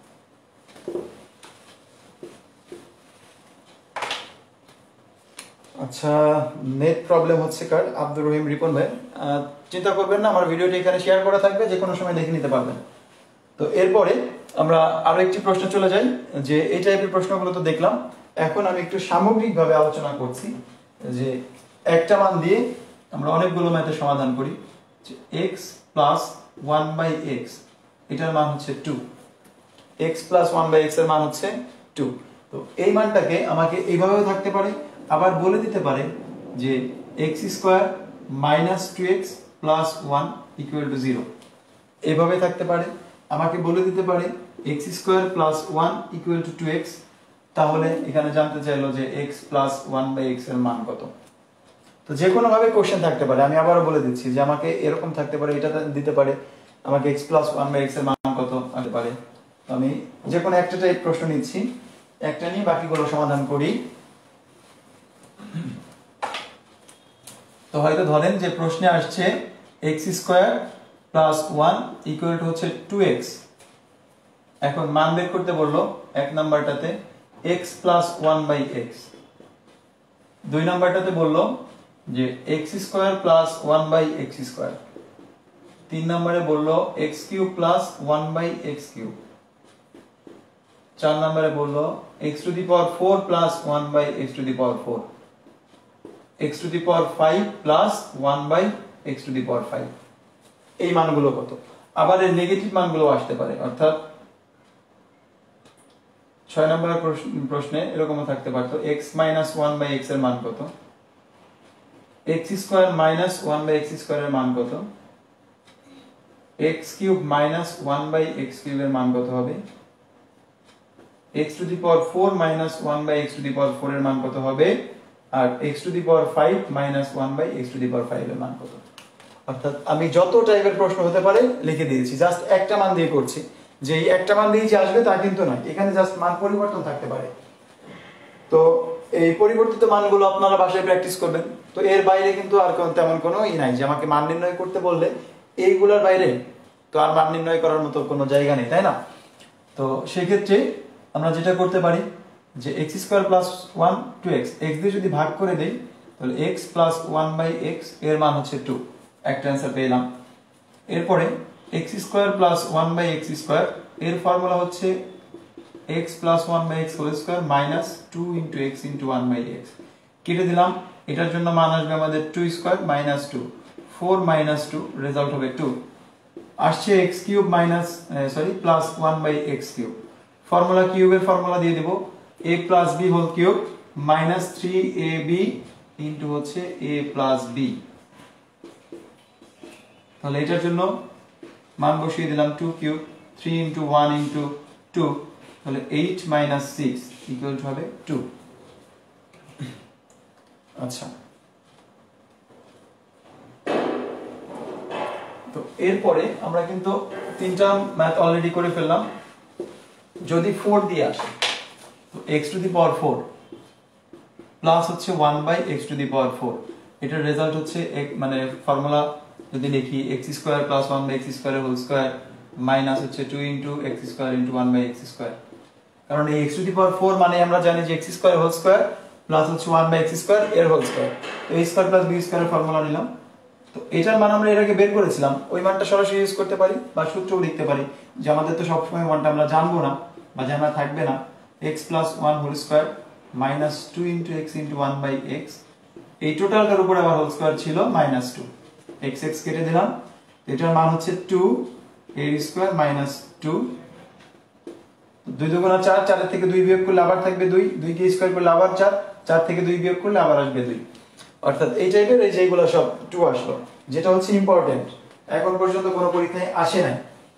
আচ্ছা, নেট প্রবলেম হচ্ছে কার? আব্দুর রহিম রিপন ভাই, চিন্তা করবেন না, আমার ভিডিওটি এখানে শেয়ার করা থাকবে, যে কোনো সময় দেখে নিতে পারবেন। তো এরপরে আমরা আরো একটি প্রশ্ন চলে যাই, যে এই টাইপের প্রশ্নগুলো তো দেখলাম, এখন আমি একটু সামগ্রিকভাবে আলোচনা করছি যে একটা মান দিয়ে আমরা অনেকগুলো ম্যাথের সমাধান করি। X plus one by x, এটার মান হচ্ছে two. X plus one by x এর মান হচ্ছে টু। তো এই মানটাকে আমাকে এইভাবেও থাকতে পারে, আবার বলে দিতে পারে যে x square minus two x plus one equal to zero, এইভাবে থাকতে পারে। আমাকে বলে দিতে পারে x square plus one equal to two x, তাহলে এখানে জানতে চাইলো যে x plus one by x এর মান কত। তো যে কোনো ভাবে কোশ্চেন থাকতে পারে, আমি আবারও বলে দিচ্ছি যে আমাকে এরকম থাকতে পারে, এটা দিতে পারে আমাকে x plus one by x এর মান কত আসতে পারে। আমি যে কোনো একটা টাইপ প্রশ্ন নিচ্ছি, একটা নিয়ে বাকিগুলো সমাধান করি। তো হয়তো ধরেন যে প্রশ্নে আসছে x square plus one equal to হচ্ছে টু এক্স। এখন মান বের করতে বললো এক নাম্বারটাতে x plus one by x, দুই নাম্বারটাতে বললো যে x square plus one by x square, তিন নম্বরে বললো x cube plus one by x cube, চার নম্বরে বললো x to the power four plus one by x to the power four, x to the power five plus one by x to the power five. এই মানগুলো কত? আবার এর নেগেটিভ মানগুলো আসতে পারে, অর্থাৎ ছয় নম্বরের প্রশ্নে এরকমও থাকতে পারতো x minus one by x এর মান কত, x square minus one by x square এর মান কত, x cube minus one by x cube এর মান কত হবে, x to the power four minus one by x to the power four এর মান কত হবে, আর x to the power five minus one by x to the power five এর মান কত। অর্থাৎ আমি যত টাইপের প্রশ্ন হতে পারে লিখে দিয়েছি, জাস্ট একটা মান দিয়ে করছি। যে এই একটা মান দিয়ে যে আসবে তা কিন্তু নয়, এখানে জাস্ট মান পরিবর্তন থাকতে পারে। তো এই পরিবর্তিত মানগুলো আপনারা বাসায় প্র্যাকটিস করবেন। তো এর বাইরে কিন্তু আর তেমন কোনো ই নাই যে আমাকে মান নির্ণয় করতে বললে এইগুলোর বাইরে তো আর মান নির্ণয় করার মতো কোনো জায়গা নেই, তাই না? তো সেক্ষেত্রে আমরা যেটা করতে পারি যে x square plus one two x, x দিয়ে যদি ভাগ করে দেই তাহলে x plus one by x এর মান হচ্ছে টু, একটা অ্যান্সার পেলাম। এরপরে x square plus one by x square, এর ফর্মুলা হচ্ছে x plus one by x whole square minus two into x into one by x, কেটে দিলাম। এটার জন্য মান আসবে আমাদের two square minus two, four minus two, result হবে টু। আসছে x cube minus sorry plus one by x cube, formula কিউবের ফর্মুলা দিয়ে দেবো a plus b whole cube minus three a b into হচ্ছে এ প্লাস বি। তাহলে এটার জন্য মান বসিয়ে দিলাম two cube, three into one into two, তাহলে eight minus six equal to হবে টু। আচ্ছা, তো এরপরে আমরা কিন্তু তিনটা ম্যাথ অলরেডি করে ফেললাম। যদি ফোর দিয়ে আসে তো x to the power four plus হচ্ছে one by x to the power four, এটার রেজাল্ট হচ্ছে মানে ফর্মুলা যদি লিখি x square plus one by x square whole square minus হচ্ছে two into x square into one by x square. কারণ এই x to the power four মানে আমরা জানি যে x square whole square plus হচ্ছে ওয়ান বাই এক্স স্কোয়ার এর হোল স্কোয়ার, তো এ স্কোয়ার প্লাস বি স্কোয়ারের ফর্মুলা নিলাম। তো এটার মান আমরা এর আগে বের করেছিলাম, ওই মানটা সরাসরি ইউজ করতে পারি বা সূত্রও লিখতে পারি, যে আমাদের তো সবসময় মানটা আমরা জানবো না বা জানা থাকবে না। x plus one whole square minus two into x into one by x, এই টোটালটার উপর আবার হোল স্কোয়ার ছিল মাইনাস টু, এক্স এক্স কেটে দিলাম, এটার মান হচ্ছে টু এর স্কোয়ার মাইনাস টু, দুই দুগুণা চার, চারের থেকে দুই বিয়োগ করলে আবার থাকবে দুই, দুইকে স্কোয়ার করলে আবার চার, চার থেকে দুই বিয়োগ করলে আবার আসবে দুই, অর্থাৎ এই টাইপের এই যেগুলো সব টু আসলো, যেটা হচ্ছে ইম্পর্টেন্ট, এখন পর্যন্ত কোনো পরীক্ষায় আসে নাই,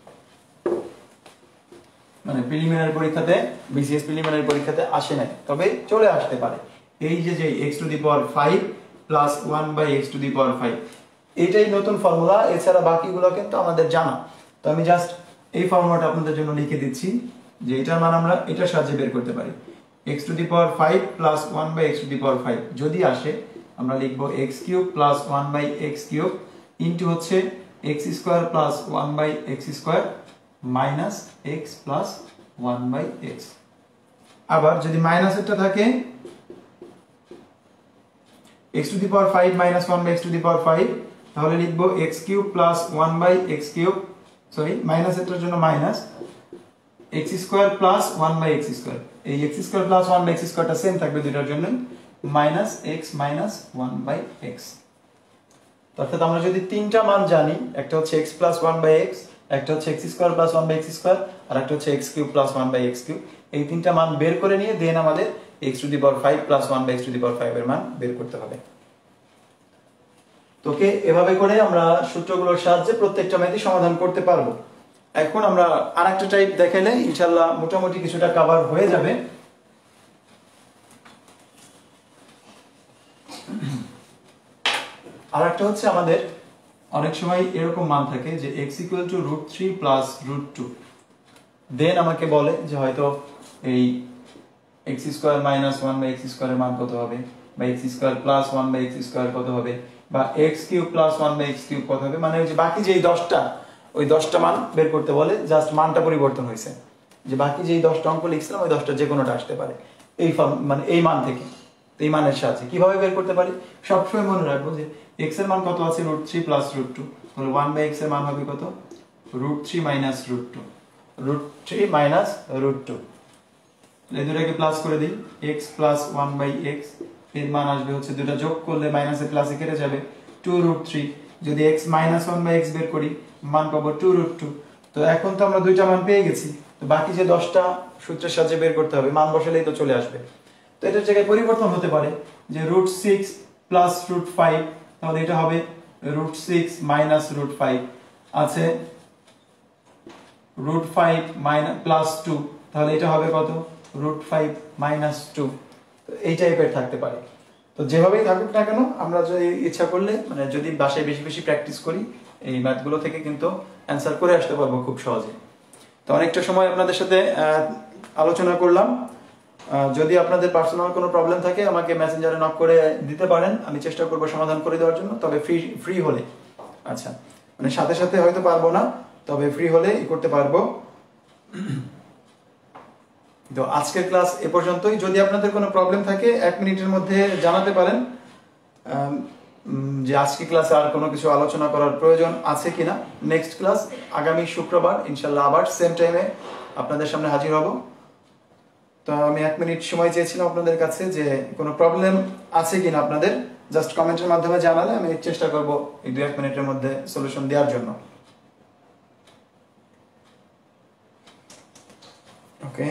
মানে প্রিলিমিনারি পরীক্ষাতে, বিসিএস প্রিলিমিনারি পরীক্ষাতে আসে নাই, তবে চলে আসতে পারে। এই যে যে x to the power five plus one by x to the power five, এইটাই নতুন ফর্মুলা, এছাড়া বাকিগুলো কিন্তু আমাদের জানা। তো আমি জাস্ট এই ফর্মুলাটা আপনাদের জন্য লিখে দিচ্ছি, যে এটার মান আমরা এটার সাহায্যে বের করতে পারি। x to the power five plus one by x to the power five যদি আসে, আমরা লিখবো x cube plus one by x cube into হচ্ছে x square plus one by x square minus x plus one by x. আবার যদি মাইনাস একটা থাকে, x to the power five minus one by x to the power five, তাহলে লিখবো x cube plus one by x cube, sorry minus এটার জন্য minus x square plus one by x square, এই x square plus one by x স্কোয়ারটা সেম থাকবে দুইটার জন্য, minus x minus one by x. অর্থাৎ আমরা যদি তিনটা মান জানি, একটা হচ্ছে x plus one by x, একটা হচ্ছে x square plus one by x square, আর একটা হচ্ছে x cube plus one by x cube, এই তিনটা মান বের করে নিয়ে দেন আমাদের x to the power five plus one by x to the power five এর মান বের করতে হবে। তোকে এভাবে করে আমরা সূত্রগুলোর সাহায্যে প্রত্যেকটা ম্যাথই সমাধান করতে পারবো। এখন আমরা আরেকটা টাইপ দেখাইলে ইনশাআল্লাহ মোটামুটি কিছুটা কভার হয়ে যাবে। আরেকটা হচ্ছে আমাদের অনেক সময় এরকম মান থাকে যে x equal to root three plus root two, then আমাকে বলে যে হয়তো এই x square minus one by x স্কোয়ারের মান কত হবে, বা x square plus one by x square কত হবে, বা x cube plus one by x cube কত হবে, মানে ওই যে বাকি যেই দশটা, ওই দশটা মান বের করতে বলে, জাস্ট মানটা পরিবর্তন হয়েছে, যে বাকি যেই দশটা অঙ্ক লিখছিলাম ওই দশটা যে কোনোটা আসতে পারে এই ফর্ম, মানে এই মান থেকে, এই মানের সাহায্যে কিভাবে বের করতে পারি সবসময় মনে রাখবো যে x এর মান কত আছে, root three plus root two, তাহলে ওয়ান বাই এক্স এর মান হবে কত, root three minus root two, root three minus root two, এই দুটাকে প্লাস করে দিই, x plus one by x এর মান আসবে হচ্ছে, দুটা যোগ করলে মাইনাসে প্লাসে কেটে যাবে, টু রুট থ্রি, যদি x minus one by x বের করি মান পাবো টু রুট টু। তো এখন তো আমরা দুইটা মান পেয়ে গেছি, তো বাকি যে দশটা সূত্রের সাহায্যে বের করতে হবে, মান বসালেই তো চলে আসবে। তো এটার জায়গায় পরিবর্তন হতে পারে, যে root six plus root five, তাহলে এটা হবে root six minus root five, আছে root five minus plus two, তাহলে এটা হবে কত, রুট ফাইভ মাইনাস টু। তো এই টাইপের থাকতে পারে। তো যেভাবেই থাকুক না কেন, আমরা যদি ইচ্ছা করলে, মানে যদি বাসায় বেশি বেশি প্র্যাকটিস করি, এই ম্যাথগুলো থেকে কিন্তু অ্যান্সার করে আসতে পারবো খুব সহজে। তো অনেকটা সময় আপনাদের সাথে আলোচনা করলাম। যদি আপনাদের পার্সোনাল কোনো প্রবলেম থাকে আমাকে মেসেঞ্জারে নক করে দিতে পারেন, আমি চেষ্টা করব সমাধান করে দেওয়ার জন্য, তবে ফ্রি ফ্রি হলে, আচ্ছা মানে সাথে সাথে হয়তো পারবো না, তবে ফ্রি হলে ই করতে পারবো। তো আজকের ক্লাস এ পর্যন্তই। যদি আপনাদের কোনো প্রবলেম থাকে এক মিনিটের মধ্যে জানাতে পারেন যে আজকে ক্লাসে আর কোনো কিছু আলোচনা করার প্রয়োজন আছে কিনা। নেক্সট ক্লাস আগামী শুক্রবার ইনশাল্লাহ আবার সেম টাইমে আপনাদের সামনে হাজির হব। তো আমি এক মিনিট সময় চেয়েছিলাম আপনাদের কাছে, যে কোনো প্রবলেম আছে কিনা আপনাদের, জাস্ট কমেন্টের মাধ্যমে জানালে আমি চেষ্টা করব এই দু এক মিনিটের মধ্যে সলিউশন দেওয়ার জন্য। ওকে,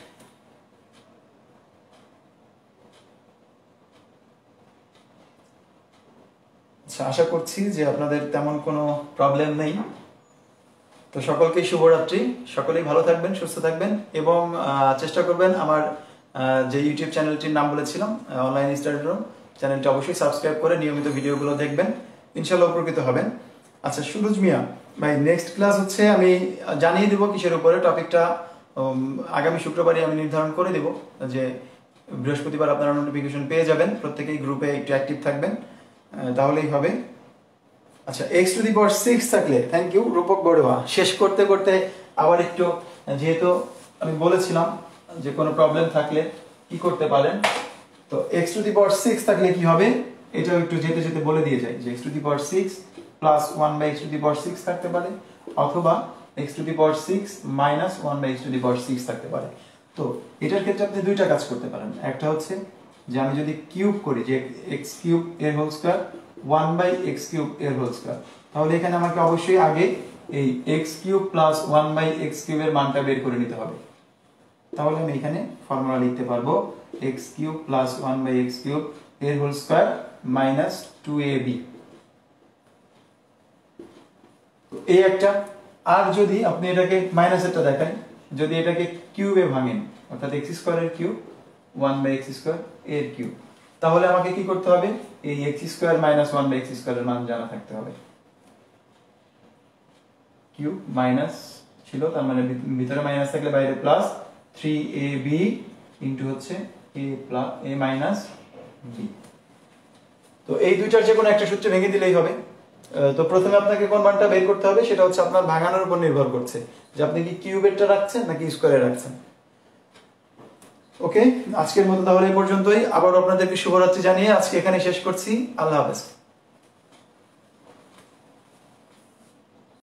আচ্ছা আশা করছি যে আপনাদের তেমন কোনো প্রবলেম নেই। তো সকলকেই শুভরাত্রি, সকলেই ভালো থাকবেন, সুস্থ থাকবেন, এবং চেষ্টা করবেন আমার যে ইউটিউব চ্যানেলটির নাম বলেছিলাম অনলাইন স্টাডি রুম, চ্যানেলটি অবশ্যই সাবস্ক্রাইব করে নিয়মিত ভিডিওগুলো দেখবেন, ইনশাল্লাহ উপকৃত হবেন। আচ্ছা সুরজ মিয়া ভাই, নেক্সট ক্লাস হচ্ছে আমি জানিয়ে দেবো কিসের উপরে, টপিকটা আগামী শুক্রবারই আমি নির্ধারণ করে দেব, যে বৃহস্পতিবার আপনারা নোটিফিকেশন পেয়ে যাবেন, প্রত্যেকেই গ্রুপে একটু অ্যাক্টিভ থাকবেন, তাহলেই হবে। আচ্ছা x to the power six থাকলে, থ্যাংক ইউ রূপক বড়ুয়া। শেষ করতে করতে আবার একটু, যেহেতু আমি বলেছিলাম যে কোনো প্রবলেম থাকলে কি করতে পারেন, তো x to the power six থাকলে কি হবে এটাও একটু যেতে যেতে বলে দিয়ে যাই, যে x to the power six plus one by x to the power six থাকতে পারে, অথবা x to the power six minus one by x to the power six থাকতে পারে। তো এটার ক্ষেত্রে আপনি দুইটা কাজ করতে পারেন। একটা হচ্ছে যে আমি যদি কিউব করি, যে এক্স কিউব এর whole square one by x cube এর হোল স্কয়ার, তাহলে এখানে আমাকে অবশ্যই আগে এই x cube plus one by x কিউবের মানটা বের করে নিতে হবে। তাহলে আমি এখানে ফর্মুলা লিখতে পারবো x cube plus one by x cube এর whole square minus two a b. এই একটা। আর যদি আপনি এটাকে মাইনাসেরটা দেখেন, যদি এটাকে কিউবে ভাঙেন, অর্থাৎ এক্স স্কয়ারের cube one by x square এর কিউব, তাহলে আমাকে কি করতে হবে, এই x square minus one by x স্কয়ারের মান জানা থাকতে হবে। কিউব মাইনাস ছিল, তার মানে ভিতরে মাইনাস থাকলে বাইরে plus, three a b into হচ্ছে a plus a minus b. তো এই দুইটার যে কোনো একটা সূত্রে ভেঙে দিলেই হবে। তো প্রথমে আপনাকে কোন মানটা বের করতে হবে সেটা হচ্ছে আপনার ভাঙানোর উপর নির্ভর করছে, যে আপনি কি কিউবেরটা রাখছেন নাকি স্কয়ারে রাখছেন। ওকে, আজকের মতো তাহলে এই পর্যন্তই। আবার আপনাদেরকে শুভরাত্রি জানিয়ে আজকে এখানে শেষ করছি। আল্লাহ হাফেজ।